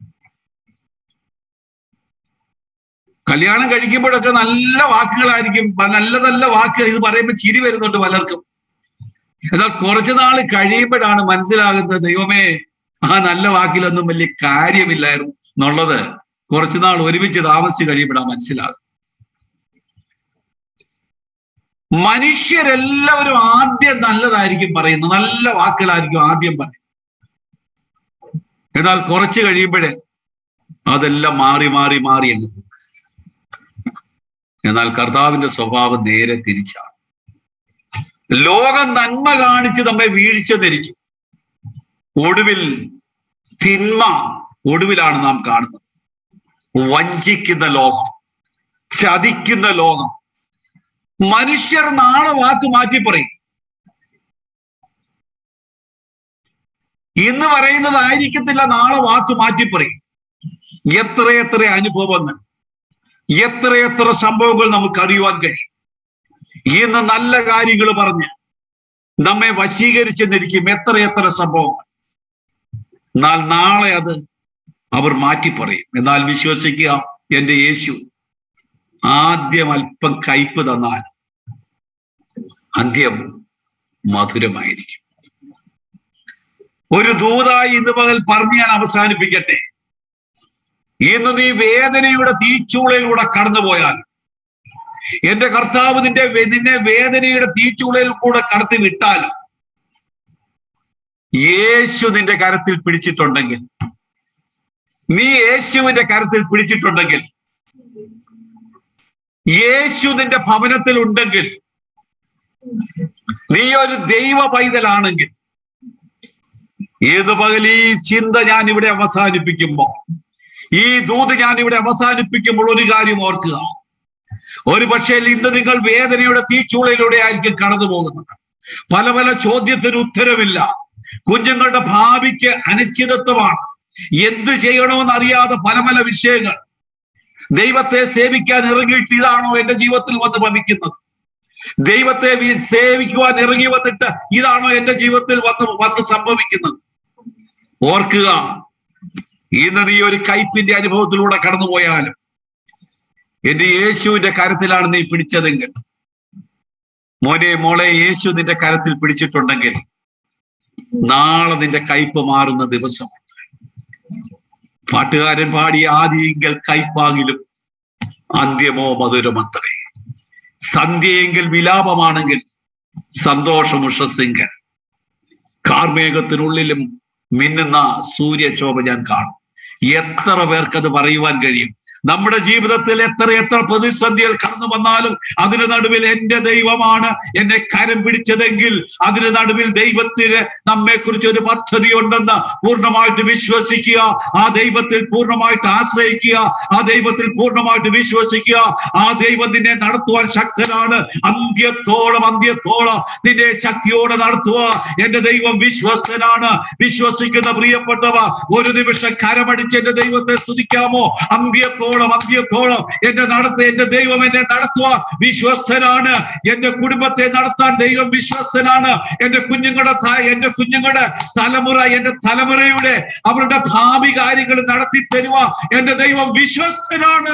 കല്യാണം കഴിക്കുമ്പോഴൊക്കെ നല്ല വാക്കുകളായിരിക്കും, നല്ല നല്ല വാക്കുകൾ. ഇത് പറയുമ്പോൾ ചിരി വരുന്നുണ്ട് പലർക്കും. എന്നാൽ കുറച്ചു നാൾ കഴിയുമ്പോഴാണ് മനസ്സിലാകുന്നത്, ദൈവമേ, ആ നല്ല വാക്കിലൊന്നും വലിയ കാര്യമില്ലായിരുന്നു എന്നുള്ളത് കുറച്ചുനാൾ ഒരുമിച്ച് താമസിച്ച് കഴിയുമ്പോഴാണ് മനസ്സിലാകും. മനുഷ്യരെല്ലാവരും ആദ്യം നല്ലതായിരിക്കും പറയുന്നത്, നല്ല വാക്കുകളായിരിക്കും ആദ്യം പറയും. എന്നാൽ കുറച്ച് കഴിയുമ്പോഴേ അതെല്ലാം മാറി മാറി മാറി എന്ന് പോകും. എന്നാൽ കർത്താവിന്റെ സ്വഭാവം നേരെ തിരിച്ചാണ്. ലോകം നന്മ കാണിച്ച് നമ്മെ വീഴ്ച ധരിക്കും. ഒടുവിൽ തിന്മ ഒടുവിലാണ് നാം കാണുന്നത്. വഞ്ചിക്കുന്ന ലോകം, ചതിക്കുന്ന ലോകം. മനുഷ്യർ നാളെ വാക്ക് മാറ്റി പറയും. ഇന്ന് പറയുന്നതായിരിക്കത്തില്ല, നാളെ വാക്ക് മാറ്റി പറയും. എത്രയെത്ര അനുഭവങ്ങൾ, എത്രയെത്ര സംഭവങ്ങൾ നമുക്ക് അറിയുവാൻ കഴിയും. ഇന്ന് നല്ല കാര്യങ്ങൾ പറഞ്ഞ് നമ്മെ വശീകരിച്ചെന്നിരിക്കും എത്രയെത്ര സംഭവങ്ങൾ. എന്നാൽ നാളെ അത് അവർ മാറ്റി പറയും. എന്നാൽ വിശ്വസിക്കുക, എൻ്റെ യേശു ആദ്യം അല്പം കയ്പ് തന്നാൽ അന്ത്യം മധുരമായിരിക്കും. ഒരു ദൂതായി ഇന്ന് പകൽ പറഞ്ഞ് ഞാൻ അവസാനിപ്പിക്കട്ടെ. ഇന്ന് നീ വേദനയുടെ തീച്ചൂളയിലൂടെ കടന്നുപോയാൽ, എന്റെ കർത്താവ് നിന്റെ നിന്നെ വേദനയുടെ തീച്ചൂളയിൽ കൂടെ കടത്തി വിട്ടാൽ, യേശു നിന്റെ കരത്തിൽ പിടിച്ചിട്ടുണ്ടെങ്കിൽ, നീ യേശുവിന്റെ കരത്തിൽ പിടിച്ചിട്ടുണ്ടെങ്കിൽ, യേശു നിന്റെ ഭവനത്തിൽ ഉണ്ടെങ്കിൽ, നീ ഒരു ദൈവ പൈതലാണെങ്കിൽ, ഏത് പകൽ ഈ ചിന്ത ഞാൻ ഇവിടെ അവസാനിപ്പിക്കുമ്പോൾ, ഈ ദൂത് ഞാൻ ഇവിടെ അവസാനിപ്പിക്കുമ്പോൾ ഒരു കാര്യം ഓർക്കുക. ഒരു പക്ഷേ ഇന്ന് നിങ്ങൾ വേദനയുടെ തീച്ചൂളയിലൂടെ ആയിരിക്കും കടന്നു പോകുന്നത്. പല പല ചോദ്യത്തിന് ഉത്തരവില്ല. കുഞ്ഞുങ്ങളുടെ ഭാവിക്ക് അനിശ്ചിതത്വമാണ്. എന്ത് ചെയ്യണമെന്ന് അറിയാതെ പല പല വിഷയങ്ങൾ. ദൈവത്തെ സേവിക്കാൻ ഇറങ്ങിയിട്ട് ഇതാണോ എന്റെ ജീവിതത്തിൽ വന്ന് ഭവിക്കുന്നത്? ദൈവത്തെ സേവിക്കുവാൻ ഇറങ്ങി വന്നിട്ട് ഇതാണോ എന്റെ ജീവിതത്തിൽ വന്ന് വന്ന് സംഭവിക്കുന്നത്? ഓർക്കുക, ഇന്ന് നീ ഒരു കയ്പിന്റെ അനുഭവത്തിലൂടെ കടന്നുപോയാലും എന്റെ യേശുവിന്റെ കരത്തിലാണ് നീ പിടിച്ചതെങ്കിൽ, മോനെ മോളെ, യേശു നിന്റെ കരത്തിൽ പിടിച്ചിട്ടുണ്ടെങ്കിൽ നാളെ നിന്റെ കയ്പ് മാറുന്ന ദിവസമാണ്. പാട്ടുകാരൻ പാടിയ ആദിയെങ്കിൽ കയ്പാകിലും അന്ത്യമോ മധുരമത്രേ. സന്ധ്യയെങ്കിൽ വിലാപമാണെങ്കിൽ സന്തോഷം ഉഷസ്സെങ്കിൽ. കാർമേഘത്തിനുള്ളിലും മിന്നുന്ന സൂര്യശോഭ ഞാൻ കാണും. എത്ര പേർക്കത് പറയുവാൻ കഴിയും? നമ്മുടെ ജീവിതത്തിൽ എത്ര എത്ര പ്രതിസന്ധികൾ കടന്നു വന്നാലും അതിന് നടുവിൽ എൻ്റെ ദൈവമാണ് എന്നെ കരം പിടിച്ചതെങ്കിൽ, അതിന് നടുവിൽ ദൈവത്തിന് നമ്മെ കുറിച്ച് ഒരു പദ്ധതി ഉണ്ടെന്ന് പൂർണ്ണമായിട്ട് വിശ്വസിക്കുക. ആ ദൈവത്തിൽ പൂർണ്ണമായിട്ട് ആശ്രയിക്കുക. ആ ദൈവത്തിൽ പൂർണ്ണമായിട്ട് വിശ്വസിക്കുക. ആ ദൈവം നിന്നെ നടത്തുവാൻ ശക്തനാണ്. അന്ത്യത്തോളം അന്ത്യത്തോളം നിന്നെ ശക്തിയോടെ നടത്തുക. എന്റെ ദൈവം വിശ്വസ്തനാണ്. വിശ്വസിക്കുന്ന പ്രിയപ്പെട്ടവ, ഒരു നിമിഷം കരമടിച്ച് എന്റെ ദൈവത്തെ സ്തുതിക്കാമോ? അന്ത്യത്തോളം അന്ത്യത്തോളം എന്റെ നടത്ത എന്റെ ദൈവം എന്നെ നടത്തുവാൻ വിശ്വസ്തനാണ്. എന്റെ കുടുംബത്തെ നടത്താൻ ദൈവം വിശ്വസ്തനാണ്. എന്റെ കുഞ്ഞുങ്ങളുടെ എന്റെ കുഞ്ഞുങ്ങളുടെ തലമുറ എന്റെ തലമുറയുടെ അവരുടെ ഭാവി കാര്യങ്ങൾ നടത്തി തരുവാൻ എന്റെ ദൈവം വിശ്വസ്തനാണ്.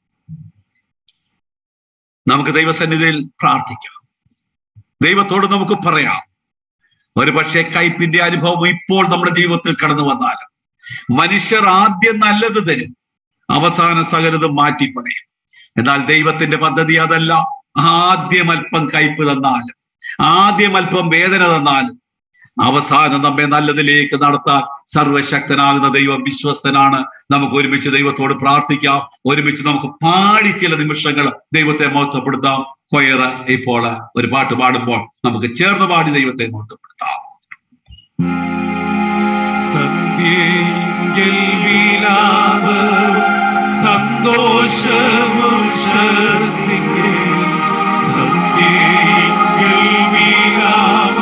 നമുക്ക് ദൈവസന്നിധിയിൽ പ്രാർത്ഥിക്കാം. ദൈവത്തോട് നമുക്ക് പറയാം, ഒരു പക്ഷേ കയ്പിന്റെ അനുഭവം ഇപ്പോൾ നമ്മുടെ ജീവിതത്തിൽ കടന്നു വന്നാലും മനുഷ്യർ ആദ്യം നല്ലത് തരും, അവസാന സകലതും മാറ്റി പറയും. എന്നാൽ ദൈവത്തിന്റെ പദ്ധതി അതല്ല. ആദ്യം അല്പം കയ്പ് തന്നാലും, ആദ്യം അല്പം വേദന തന്നാലും, അവസാനം നമ്മെ നല്ലതിലേക്ക് നടത്താൻ സർവശക്തനാകുന്ന ദൈവം വിശ്വസ്തനാണ്. നമുക്ക് ഒരുമിച്ച് ദൈവത്തോട് പ്രാർത്ഥിക്കാം. ഒരുമിച്ച് നമുക്ക് പാടി ചില നിമിഷങ്ങൾ ദൈവത്തെ മഹത്വപ്പെടുത്താം. കൊയർ ഇപ്പോൾ ഒരു പാട്ട് പാടുമ്പോൾ നമുക്ക് ചേർന്ന് പാടി ദൈവത്തെ മഹത്വപ്പെടുത്താം. സന്ധ്യയെങ്കിൽ വിലാപ സന്തോഷമുഷസിംഗേ, സന്ധ്യയെങ്കിൽ വിലാപ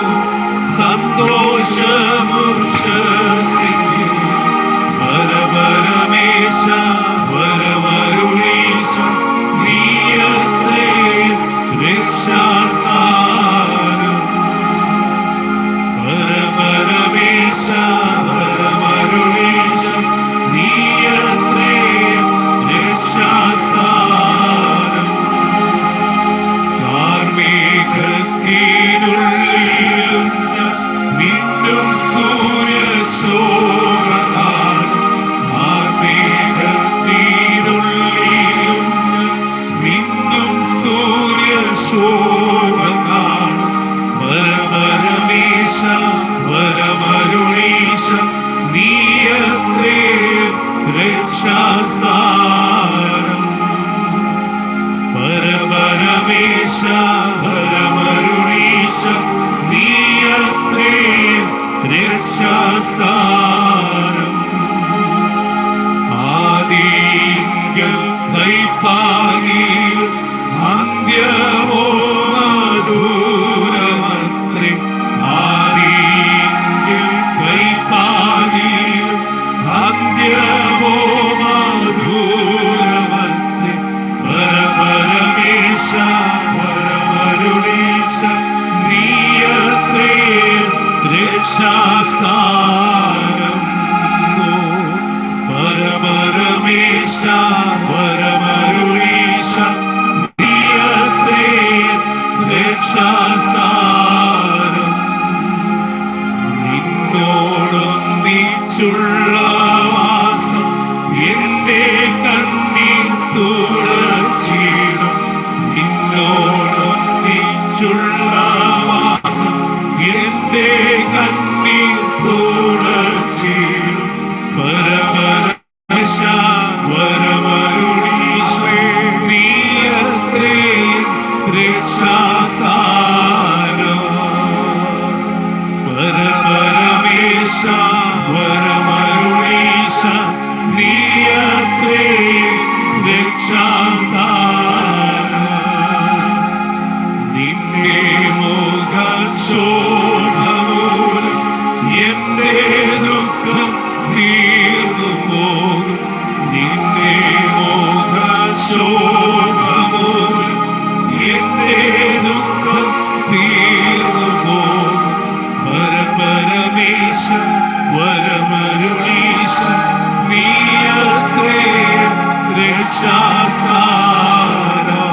സന്തോഷമുഷസിംഗേ, വരവരമേശ വരവരുളീശ നീ വരമരുളീശ നീയത്രേ രക്ഷാസ്ഥാനം. പരപരമേശ വരമരുളീശ നീയത്രേ രക്ഷാസ്ഥാനം. ആദിങ്കൽ കൈപ്പാകിലും അന്ത്യമോ മധുരമത്രേ. ആദിങ്കൽ കൈപ്പാകിലും അന്ത്യമോ മധുരമത്രേ. പരപരമേശ വരമരുളീശ നീയത്രേ രക്ഷാസ്ഥാനം. പരപരമേശ വരമരുളീശ നീയത്രേ രക്ഷാസ്ഥാനം. നിന്നോടൊന്നിച്ചുള്ള വാസം എന്റെ കണ്ണീർ തുടർച്ചിടും. നിന്നോടൊന്നിച്ചുള്ള വാസം എന്റെ കണ്ണീർ തുടർച്ചിടും. പരപരമേശ വരമരുളീശ നീയത്രേ രക്ഷാസ്ഥാനം. പരപരമേശ വരമരുളീശ നീയത്രേ രക്ഷാസ്ഥാനം. നിന്നെ മുഖശോഭമൂലം എന്റെ ദുഃഖം തീർന്നു പോകും. നിന്നെ മുഖശോഭമൂലം എന്റെ ദുഃഖം തീർന്നു പോകും. പരപരമേശ വരമരുളീശ നീയത്രേ രക്ഷാസ്ഥാനം.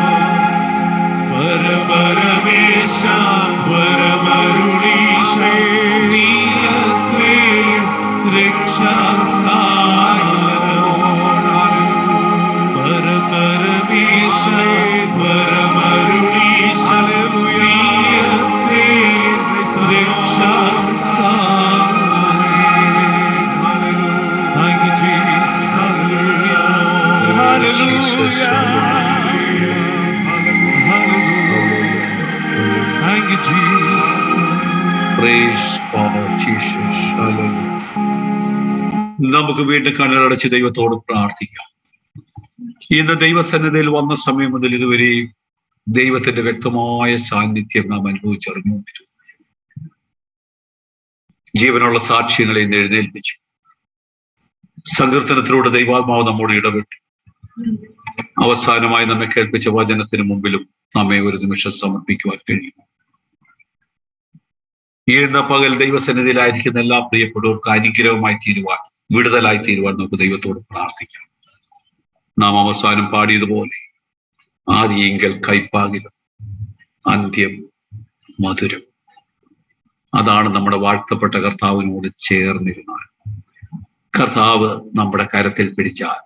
പരപരമേശ വരമരുളീശ നീയത്രേ രക്ഷാസ്ഥാനം. പരപരമേശ വരമരുളീശ നീയത്രേ രക്ഷാസ്ഥാനം. Thank you, Jesus. Hallelujah. Hallelujah. Hallelujah. Thank you, Jesus. Praise God, Jesus. Hallelujah. നമുക്ക് വീണ്ടും കണ്ണടച്ച് ദൈവത്തോട് പ്രാർത്ഥിക്കാം. ഇന്ന് ദൈവസന്നിധിയിൽ വന്ന സമയം മുതൽ ഇതുവരെയും ദൈവത്തിന്റെ വ്യക്തമായ സാന്നിധ്യം നാം അനുഭവിച്ചറിഞ്ഞുകൊണ്ടിരുന്നു. ജീവനുള്ള സാക്ഷ്യങ്ങളെ ഇന്ന് എഴുന്നേൽപ്പിച്ചു. സങ്കീർത്തനത്തിലൂടെ ദൈവാത്മാവ് നമ്മോട് ഇടപെട്ടു. അവസാനമായി നമ്മെ കേൾപ്പിച്ച വചനത്തിന് മുമ്പിലും നമ്മെ ഒരു നിമിഷം സമർപ്പിക്കുവാൻ കഴിയുന്നു. ഇന്ന് പകൽ ദൈവസന്നിധിയിലായിരിക്കുന്ന എല്ലാ പ്രിയപ്പെട്ടവർക്ക് അനുഗ്രഹമായി തീരുവാൻ, വിടുതലായി തീരുവാൻ നമുക്ക് ദൈവത്തോട് പ്രാർത്ഥിക്കാം. നാം അവസാനം പാടിയതുപോലെ ആദിയെങ്കിൽ കൈപ്പാകിലും അന്ത്യം മധുരം. അതാണ് നമ്മുടെ വാഴ്ത്തപ്പെട്ട കർത്താവിനോട് ചേർന്നിരുന്നാൽ. കർത്താവ് നമ്മുടെ കരത്തിൽ പിടിച്ചാൽ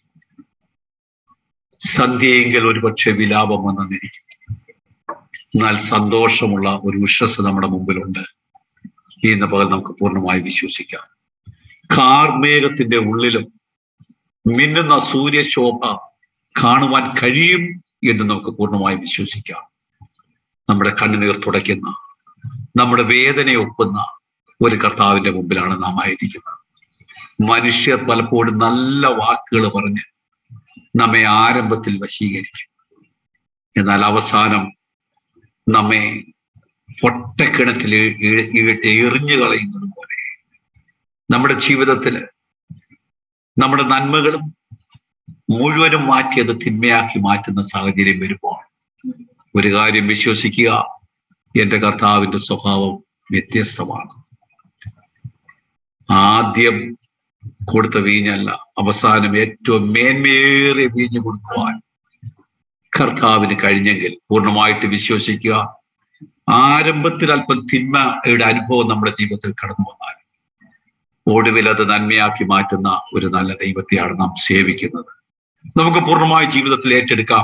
സന്ധ്യയെങ്കിൽ ഒരുപക്ഷെ വിലാപം വന്നെന്നിരിക്കും. എന്നാൽ സന്തോഷമുള്ള ഒരു ഉഷസ് നമ്മുടെ മുമ്പിലുണ്ട്. ഇന്ന് പകൽ നമുക്ക് പൂർണ്ണമായി വിശ്വസിക്കാം. കാർമേഘത്തിന്റെ ഉള്ളിലും മിന്നുന്ന സൂര്യശോഭ കാണുവാൻ കഴിയും എന്ന് നമുക്ക് പൂർണ്ണമായി വിശ്വസിക്കാം. നമ്മുടെ കണ്ണുനീർ തുടയ്ക്കുന്ന, നമ്മുടെ വേദനയെ ഒപ്പുന്ന ഒരു കർത്താവിന്റെ മുമ്പിലാണ് നാം ആയിരിക്കുന്നത്. മനുഷ്യർ പലപ്പോഴും നല്ല വാക്കുകൾ പറഞ്ഞ് നമ്മെ ആരംഭത്തിൽ വശീകരിക്കും. എന്നാൽ അവസാനം നമ്മെ പൊട്ടക്കിണറ്റിൽ എറിഞ്ഞു കളയുന്നത് പോലെ നമ്മുടെ ജീവിതത്തില് നമ്മുടെ നന്മകളും മുഴുവനും മാറ്റി അത് തിന്മയാക്കി മാറ്റുന്ന സാഹചര്യം വരുമ്പോൾ ഒരു കാര്യം വിശ്വസിക്കുക, എന്റെ കർത്താവിന്റെ സ്വഭാവം വ്യത്യസ്തമാണ്. ആദ്യം കൊടുത്ത വീഞ്ഞല്ല, അവസാനം ഏറ്റവും മേന്മയേറിയ വീഞ്ഞ് കൊടുക്കുവാൻ കർത്താവിന് കഴിഞ്ഞെങ്കിൽ പൂർണ്ണമായിട്ട് വിശ്വസിക്കുക. ആരംഭത്തിൽ അല്പം തിന്മയുടെ അനുഭവം നമ്മുടെ ജീവിതത്തിൽ കടന്നു വന്നാൽ ഒടുവിൽ അത് നന്മയാക്കി മാറ്റുന്ന ഒരു നല്ല ദൈവത്തെയാണ് നാം സേവിക്കുന്നത്. നമുക്ക് പൂർണ്ണമായി ജീവിതത്തിൽ ഏറ്റെടുക്കാം,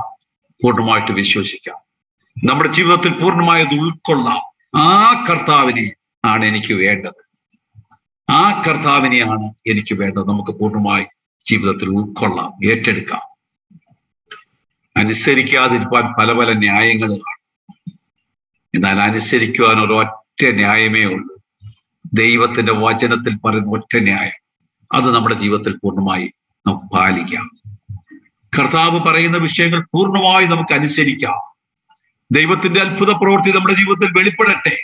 പൂർണ്ണമായിട്ട് വിശ്വസിക്കാം, നമ്മുടെ ജീവിതത്തിൽ പൂർണ്ണമായത് ഉൾക്കൊള്ളാം. ആ കർത്താവിനെ ആണ് എനിക്ക് വേണ്ടത്. ആ കർത്താവിനെയാണ് എനിക്ക് വേണ്ടത്. നമുക്ക് പൂർണ്ണമായി ജീവിതത്തിൽ ഉൾക്കൊള്ളാം, ഏറ്റെടുക്കാം. അനുസരിക്കാതിരിക്കാൻ പല പല ന്യായങ്ങൾ കാണും. എന്നാൽ അനുസരിക്കുവാൻ ഒരൊറ്റ ന്യായമേ ഉള്ളൂ. ദൈവത്തിന്റെ വചനത്തിൽ പറയുന്ന ഒറ്റ ന്യായം. അത് നമ്മുടെ ജീവിതത്തിൽ പൂർണ്ണമായി നമുക്ക് പാലിക്കാം. കർത്താവ് പറയുന്ന വിഷയങ്ങൾ പൂർണ്ണമായി നമുക്ക് അനുസരിക്കാം. ദൈവത്തിന്റെ അത്ഭുത പ്രവൃത്തി നമ്മുടെ ജീവിതത്തിൽ വെളിപ്പെടട്ടെ.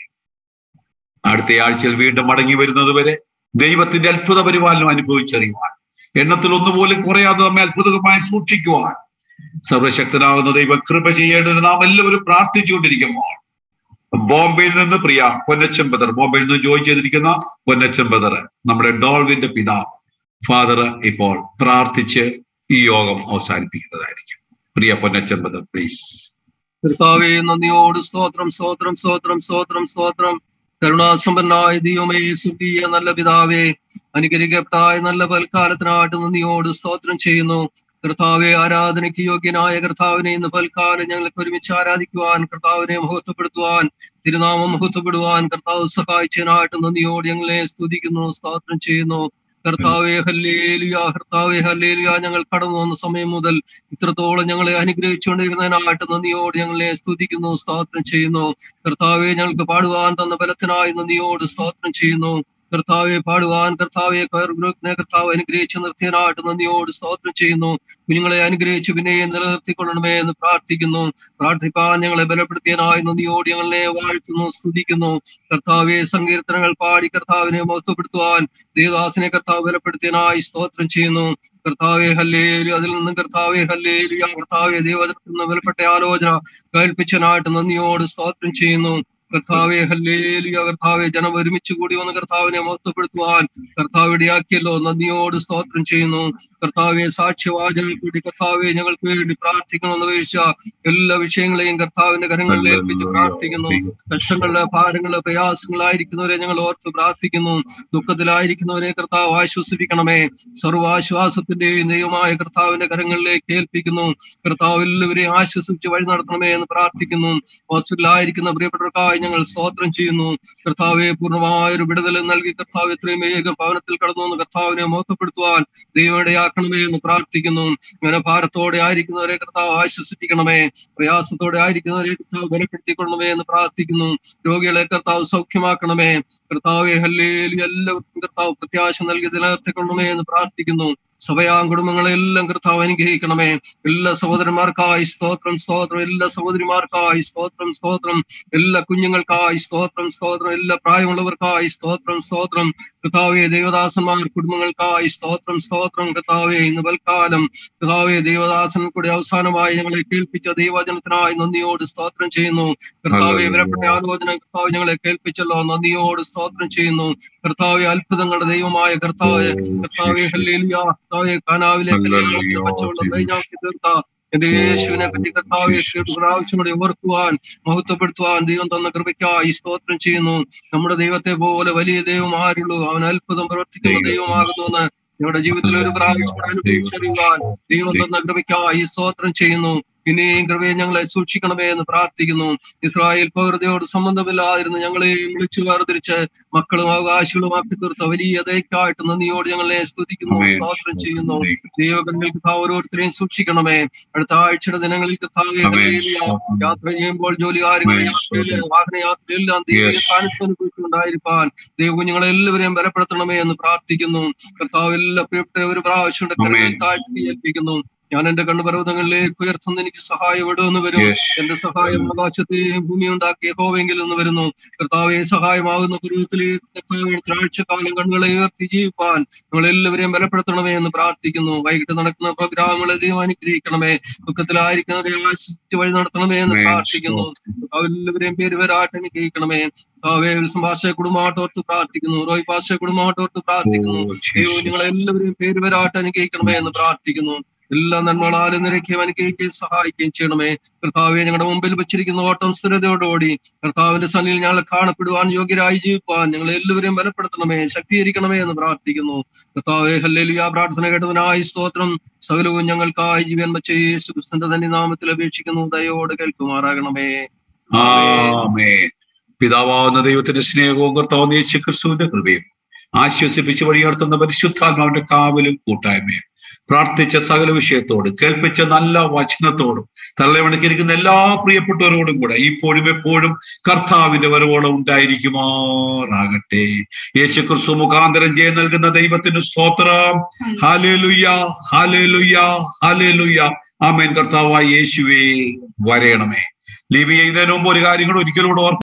അടുത്ത ആഴ്ചയിൽ വീണ്ടും മടങ്ങി വരുന്നത് വരെ ദൈവത്തിന്റെ അത്ഭുത പരിപാലനം അനുഭവിച്ചറിയുവാൻ, എണ്ണത്തിൽ ഒന്നുപോലും കുറയാതെ നമ്മെ അത്ഭുതമായി സൂക്ഷിക്കുവാൻ സർവശക്തനാകുന്ന ദൈവം കൃപ ചെയ്യേണ്ടത് നാം എല്ലാവരും പ്രാർത്ഥിച്ചുകൊണ്ടിരിക്കുമ്പോൾ, ബോംബെയിൽ നിന്ന് പ്രിയ പൊന്നച്ചൻ ബദർ, ബോംബെയിൽ നിന്ന് ജോയിൻ ചെയ്തിരിക്കുന്ന പൊന്നച്ചൻ ബദർ, നമ്മുടെ ഡോൾവിന്റെ പിതാവ് ഫാദർ ഇപ്പോൾ പ്രാർത്ഥിച്ച് ഈ യോഗം അവസാനിപ്പിക്കുന്നതായിരിക്കും. പ്രിയ പൊന്നച്ചൻ ബദർ, പ്ലീസ്. കർത്താവേ, നന്ദിയോട് സ്തോത്രം, സ്തോത്രം, സ്തോത്രം, സ്തോത്രം, സ്തോത്രം. കരുണാസമ്പന്നായ ദൈവമേ, സ്വർഗീയ നല്ല പിതാവേ, അനുഗ്രഹിക്കപ്പെട്ടായ നല്ല പൽക്കാലത്തിനായിട്ട് നന്ദിയോട് സ്തോത്രം ചെയ്യുന്നു. കർത്താവെ, ആരാധനയ്ക്ക് യോഗ്യനായ കർത്താവിനെ ഇന്ന് പൽക്കാലം ഞങ്ങൾക്ക് ഒരുമിച്ച് ആരാധിക്കുവാൻ, കർത്താവിനെ മഹത്വപ്പെടുത്തുവാൻ, തിരുനാമം മഹത്വപ്പെടുവാൻ കർത്താവ് സഹായിച്ചതിനായിട്ട് നന്ദിയോട് ഞങ്ങളെ സ്തുതിക്കുന്നു, സ്തോത്രം ചെയ്യുന്നു. കർത്താവെ ഹല്ലേലൂയ, കർത്താവെ ഹല്ലേലൂയ. ഞങ്ങൾ കടന്നു വന്ന സമയം മുതൽ ഇത്രത്തോളം ഞങ്ങളെ അനുഗ്രഹിച്ചുകൊണ്ടിരുന്നതിനായിട്ട് നന്ദിയോട് ഞങ്ങളെ സ്തുതിക്കുന്നു, സ്തോത്രം ചെയ്യുന്നു. കർത്താവെ, ഞങ്ങൾക്ക് പാടുവാൻ തന്ന ബലത്തിനായി നന്ദിയോട് സ്തോത്രം ചെയ്യുന്നു. കർത്താവെ, പാടുവാൻ കർത്താവെ ഗ്രൂപ്പിനെ കർത്താവ് അനുഗ്രഹിച്ച് നിർത്തിയനായിട്ട് നന്ദിയോട് സ്തോത്രം ചെയ്യുന്നു. കുഞ്ഞുങ്ങളെ അനുഗ്രഹിച്ച് പിന്നെയും നിലനിർത്തിക്കൊള്ളണമേ എന്ന് പ്രാർത്ഥിക്കുന്നു. പ്രാർത്ഥിപ്പാൻ ഞങ്ങളെ ബലപ്പെടുത്തിയനായി നന്ദിയോട് ഞങ്ങളെ വാഴ്ത്തുന്നു, സ്തുതിക്കുന്നു. കർത്താവെ, സങ്കീർത്തനങ്ങൾ പാടി കർത്താവിനെ മഹത്വപ്പെടുത്തുവാൻ ദേവദാസിനെ കർത്താവ് ബലപ്പെടുത്തിയനായി സ്തോത്രം ചെയ്യുന്നു. കർത്താവെ ഹല്ലേലൂയ. അതിൽ നിന്നും കർത്താവെ ഹല്ലേലൂയ, കർത്താവെ ദൈവത്തിൽ നിന്ന് ബലപ്പെട്ട ആലോചന കേൾപ്പിച്ചനായിട്ട് നന്ദിയോട് സ്തോത്രം ചെയ്യുന്നു. കർത്താവെ ഹല്ലേലൂയ. കർത്താവെ, ജനം ഒരുമിച്ച് കൂടി വന്ന് കർത്താവിനെ മഹത്വപ്പെടുത്തുവാൻ കർത്താവ് ഇടയാക്കിയല്ലോ, നന്ദിയോട് സ്തോത്രം ചെയ്യുന്നു. കർത്താവെ, സാക്ഷ്യവാചനം കൂടി കർത്താവെ ഞങ്ങൾക്ക് വേണ്ടി പ്രാർത്ഥിക്കണമെന്ന് വീഴ്ച എല്ലാ വിഷയങ്ങളെയും കർത്താവിന്റെ കരങ്ങളിൽ ഏൽപ്പിച്ച് പ്രാർത്ഥിക്കുന്നു. കഷ്ടങ്ങളുടെ ഭാരങ്ങളുടെ പ്രയാസങ്ങളായിരിക്കുന്നവരെ ഞങ്ങൾ ഓർത്ത് പ്രാർത്ഥിക്കുന്നു. ദുഃഖത്തിലായിരിക്കുന്നവരെ കർത്താവ് ആശ്വസിപ്പിക്കണമേ. സർവാശ്വാസത്തിന്റെയും ദൈവമായ കർത്താവിന്റെ കരങ്ങളിലേക്ക് ഏൽപ്പിക്കുന്നു. കർത്താവ് എല്ലാവരെയും ആശ്വസിച്ച് വഴി നടത്തണമേ എന്ന് പ്രാർത്ഥിക്കുന്നു. ഹോസ്പിറ്റലിലായിരിക്കുന്ന പ്രിയപ്പെട്ടവർക്കായി ഞങ്ങൾ സ്തോത്രം ചെയ്യുന്നു. കർത്താവെ, പൂർണ്ണമായ ഒരു വിടുതൽ നൽകി കർത്താവ് എത്രയും വേഗം ഭവനത്തിൽ കടന്നു വന്ന് കർത്താവിനെ മഹത്വപ്പെടുത്തുവാൻ ദൈവമിടയാക്കണമേ എന്ന് പ്രാർത്ഥിക്കുന്നു. അങ്ങനെ ഭാരത്തോടെ ആയിരിക്കുന്നവരെ കർത്താവ് ആശ്വസിപ്പിക്കണമേ. പ്രയാസത്തോടെ ആയിരിക്കുന്നവരെ കർത്താവ് ബലപ്പെടുത്തിക്കൊള്ളണമേ എന്ന് പ്രാർത്ഥിക്കുന്നു. രോഗികളെ കർത്താവ് സൗഖ്യമാക്കണമേ. കർത്താവെ ഹല്ലേലൂയ. എല്ലാവർക്കും കർത്താവ് പ്രത്യാശ നൽകി നിലനിർത്തിക്കൊള്ളണമേ എന്ന് പ്രാർത്ഥിക്കുന്നു. സഭയാം കുടുംബങ്ങളെല്ലാം കർത്താവ് അനുഗ്രഹിക്കണമേ. എല്ലാ സഹോദരന്മാർക്കായി സ്തോത്രം, സ്തോത്രം. എല്ലാ സഹോദരിമാർക്കായി സ്തോത്രം, സ്തോത്രം. എല്ലാ കുഞ്ഞുങ്ങൾക്കായി സ്തോത്രം, സ്തോത്രം. എല്ലാ പ്രായമുള്ളവർക്കായി സ്തോത്രം, സ്തോത്രം. കർത്താവെ, ദേവദാസന്മാർ കുടുംബങ്ങൾക്കായി സ്തോത്രം, സ്തോത്രം. കർത്താവെ, ഇന്ന് ബൽക്കാലം കർത്താവെ ദേവദാസൻ കൂടി അവസാനമായി ഞങ്ങളെ കേൾപ്പിച്ച ദൈവവചനത്തിനായി നന്ദിയോട് സ്തോത്രം ചെയ്യുന്നു. കർത്താവെ, വിലപ്പെട്ട ആലോചന കർത്താവ് ഞങ്ങളെ കേൾപ്പിച്ചല്ലോ, നന്ദിയോട് സ്തോത്രം ചെയ്യുന്നു. കർത്താവെ, അത്ഭുതങ്ങളുടെ ദൈവമായ കർത്താവ് കർത്താവെ ഹല്ലേലൂയ. കർത്താവെ, കാനാവിലെ കല്യാണത്തിൽ പച്ചവെള്ളം നെയ്യാക്കി തീർത്ത എന്റെ യേശുവിനെ പറ്റി കർത്താവെ പ്രാവശ്യം കൂടി ഓർക്കുവാൻ മഹത്വപ്പെടുത്തുവാൻ ദൈവം തന്ന കൃപയ്ക്കായി സ്തോത്രം ചെയ്യുന്നു. നമ്മുടെ ദൈവത്തെ പോലെ വലിയ ദൈവം ആരുള്ളൂ? അവൻ അത്ഭുതം പ്രവർത്തിക്കുന്ന ദൈവമാകുന്നുവെന്ന് ഞങ്ങളുടെ ജീവിതത്തിൽ ഒരു പ്രാവശ്യം അനുഭവിച്ചറിയുവാൻ ദൈവം തന്ന കൃപയ്ക്കായി സ്തോത്രം ചെയ്യുന്നു. ഇനിയും കൃപയെ ഞങ്ങളെ സൂക്ഷിക്കണമേ എന്ന് പ്രാർത്ഥിക്കുന്നു. ഇസ്രായേൽ പൗരതയോട് സംബന്ധമില്ലാതിരുന്ന് ഞങ്ങളെയും വിളിച്ചു വേർതിരിച്ച് മക്കളും അവകാശികളും ആക്കി തീർത്ത വലിയ ദയക്കായിട്ട് നന്ദിയോട് ഞങ്ങളെ സ്തുതിക്കുന്നു, സ്തോത്രം ചെയ്യുന്നു. ദൈവകങ്ങളിൽ കർത്താവ് ഓരോരുത്തരെയും സൂക്ഷിക്കണമേ. അടുത്ത ആഴ്ചയുടെ ദിനങ്ങളിൽ കർത്താവെ യാത്ര ചെയ്യുമ്പോൾ ജോലി കാര്യങ്ങൾ യാത്രയില് വാഹനയാത്രയെല്ലാം ദൈവം സാന്നിധ്യമുണ്ടായിരിക്കാൻ ദൈവം ഞങ്ങളെല്ലാവരെയും ബലപ്പെടുത്തണമേ എന്ന് പ്രാർത്ഥിക്കുന്നു. കർത്താവ് എല്ലാ പ്രിയപ്പെട്ട ഒരു പ്രാവശ്യം താഴ്ത്തി ഏൽപ്പിക്കുന്നു. ഞാൻ എന്റെ കണ്ണുപർവ്വതങ്ങളിലേക്ക് ഉയർത്തുന്ന എനിക്ക് സഹായം എവിടെന്ന് വരും? എന്റെ സഹായം ആകാശത്തെയും ഭൂമി ഉണ്ടാക്കിയ യഹോവയെങ്കിൽ നിന്ന് വരുന്നു. കർത്താവെ, സഹായമാകുന്ന പർവ്വതത്തിലേക്ക് കർത്താവെ താഴ്ചക്കാലം കണ്ണുകളെ ഉയർത്തി ജീവിപ്പാൻ ഞങ്ങളെല്ലാവരെയും ബലപ്പെടുത്തണമേ എന്ന് പ്രാർത്ഥിക്കുന്നു. വൈകിട്ട് നടക്കുന്ന പ്രോഗ്രാമുകളെ ദൈവം അനുഗ്രഹിക്കണമേ. ദുഃഖത്തിലായിരിക്കുന്നവരെ ആശ്വസിച്ച് വഴി നടത്തണമേ എന്ന് പ്രാർത്ഥിക്കുന്നു. എല്ലാവരെയും പേര് വരാട്ട് അനുഗ്രഹിക്കണമേ. കർത്താവെ, ഒരു സംഭാഷയ കുടുംബമായിട്ടോർത്ത് പ്രാർത്ഥിക്കുന്നു. റോയ് ഭാഷ കുടുംബമായിട്ടോർത്ത് പ്രാർത്ഥിക്കുന്നു. ദൈവം നിങ്ങളെല്ലാവരെയും പേര് വരാട്ട് അനുഗ്രഹിക്കണമേ എന്ന് പ്രാർത്ഥിക്കുന്നു. എല്ലാ നന്മകളാലും നിരക്കുകയും അനുഗ്രഹിക്കുകയും സഹായിക്കുകയും ചെയ്യണമേ. കർത്താവെ, ഞങ്ങളുടെ മുമ്പിൽ വെച്ചിരിക്കുന്ന ഓട്ടം സ്ഥിരതയോടുകൂടി കർത്താവിന്റെ സന്നിധിയിൽ ഞങ്ങളെ കാണപ്പെടുവാൻ യോഗ്യരായി ജീവിപ്പാൻ ഞങ്ങളെ എല്ലാവരെയും ബലപ്പെടുത്തണമേ, ശക്തീകരിക്കണമേ എന്ന് പ്രാർത്ഥിക്കുന്നു. കർത്താവെ ഹല്ലേലൂയ. പ്രാർത്ഥന കേട്ടതിനായി സ്തോത്രം. സകലവും ഞങ്ങൾക്കായി ജീവൻ വച്ച യേശു ക്രിസ്തുവിന്റെ തന്നെ നാമത്തിൽ അപേക്ഷിക്കുന്നു. ദയോട് കേൾക്കുമാറാകണമേ. ആമേൻ. പിതാവാവുന്ന ദൈവത്തിന്റെ സ്നേഹവും കർത്താവാകുന്ന യേശു ക്രിസ്തുവിന്റെ കൃപയും ആശ്വസിപ്പിച്ച് വഴിയുയർത്തുന്ന പരിശുദ്ധാത്മാവിന്റെ കാവലും കൂട്ടായ്മയും പ്രാർത്ഥിച്ച സകല വിഷയത്തോടും കേൾപ്പിച്ച നല്ല വചനത്തോടും തള്ളവണക്കിരിക്കുന്ന എല്ലാ പ്രിയപ്പെട്ടവരോടും കൂടെ ഇപ്പോഴും എപ്പോഴും കർത്താവിന്റെ വരവോളം ഉണ്ടായിരിക്കുമാറാകട്ടെ. യേശു ക്രിസ്തു മുഖാന്തരം ജയം നൽകുന്ന ദൈവത്തിന് സ്തോത്രം. ഹല്ലേലൂയ, ഹല്ലേലൂയ, ഹല്ലേലൂയ. ആമേൻ. കർത്താവായ യേശുവേ വരയണമേ. ലിബി ചെയ്യുന്നതിന് മുമ്പ് ഒരു കാര്യം കൂടെ ഒരിക്കലും കൂടെ ഓർമ്മ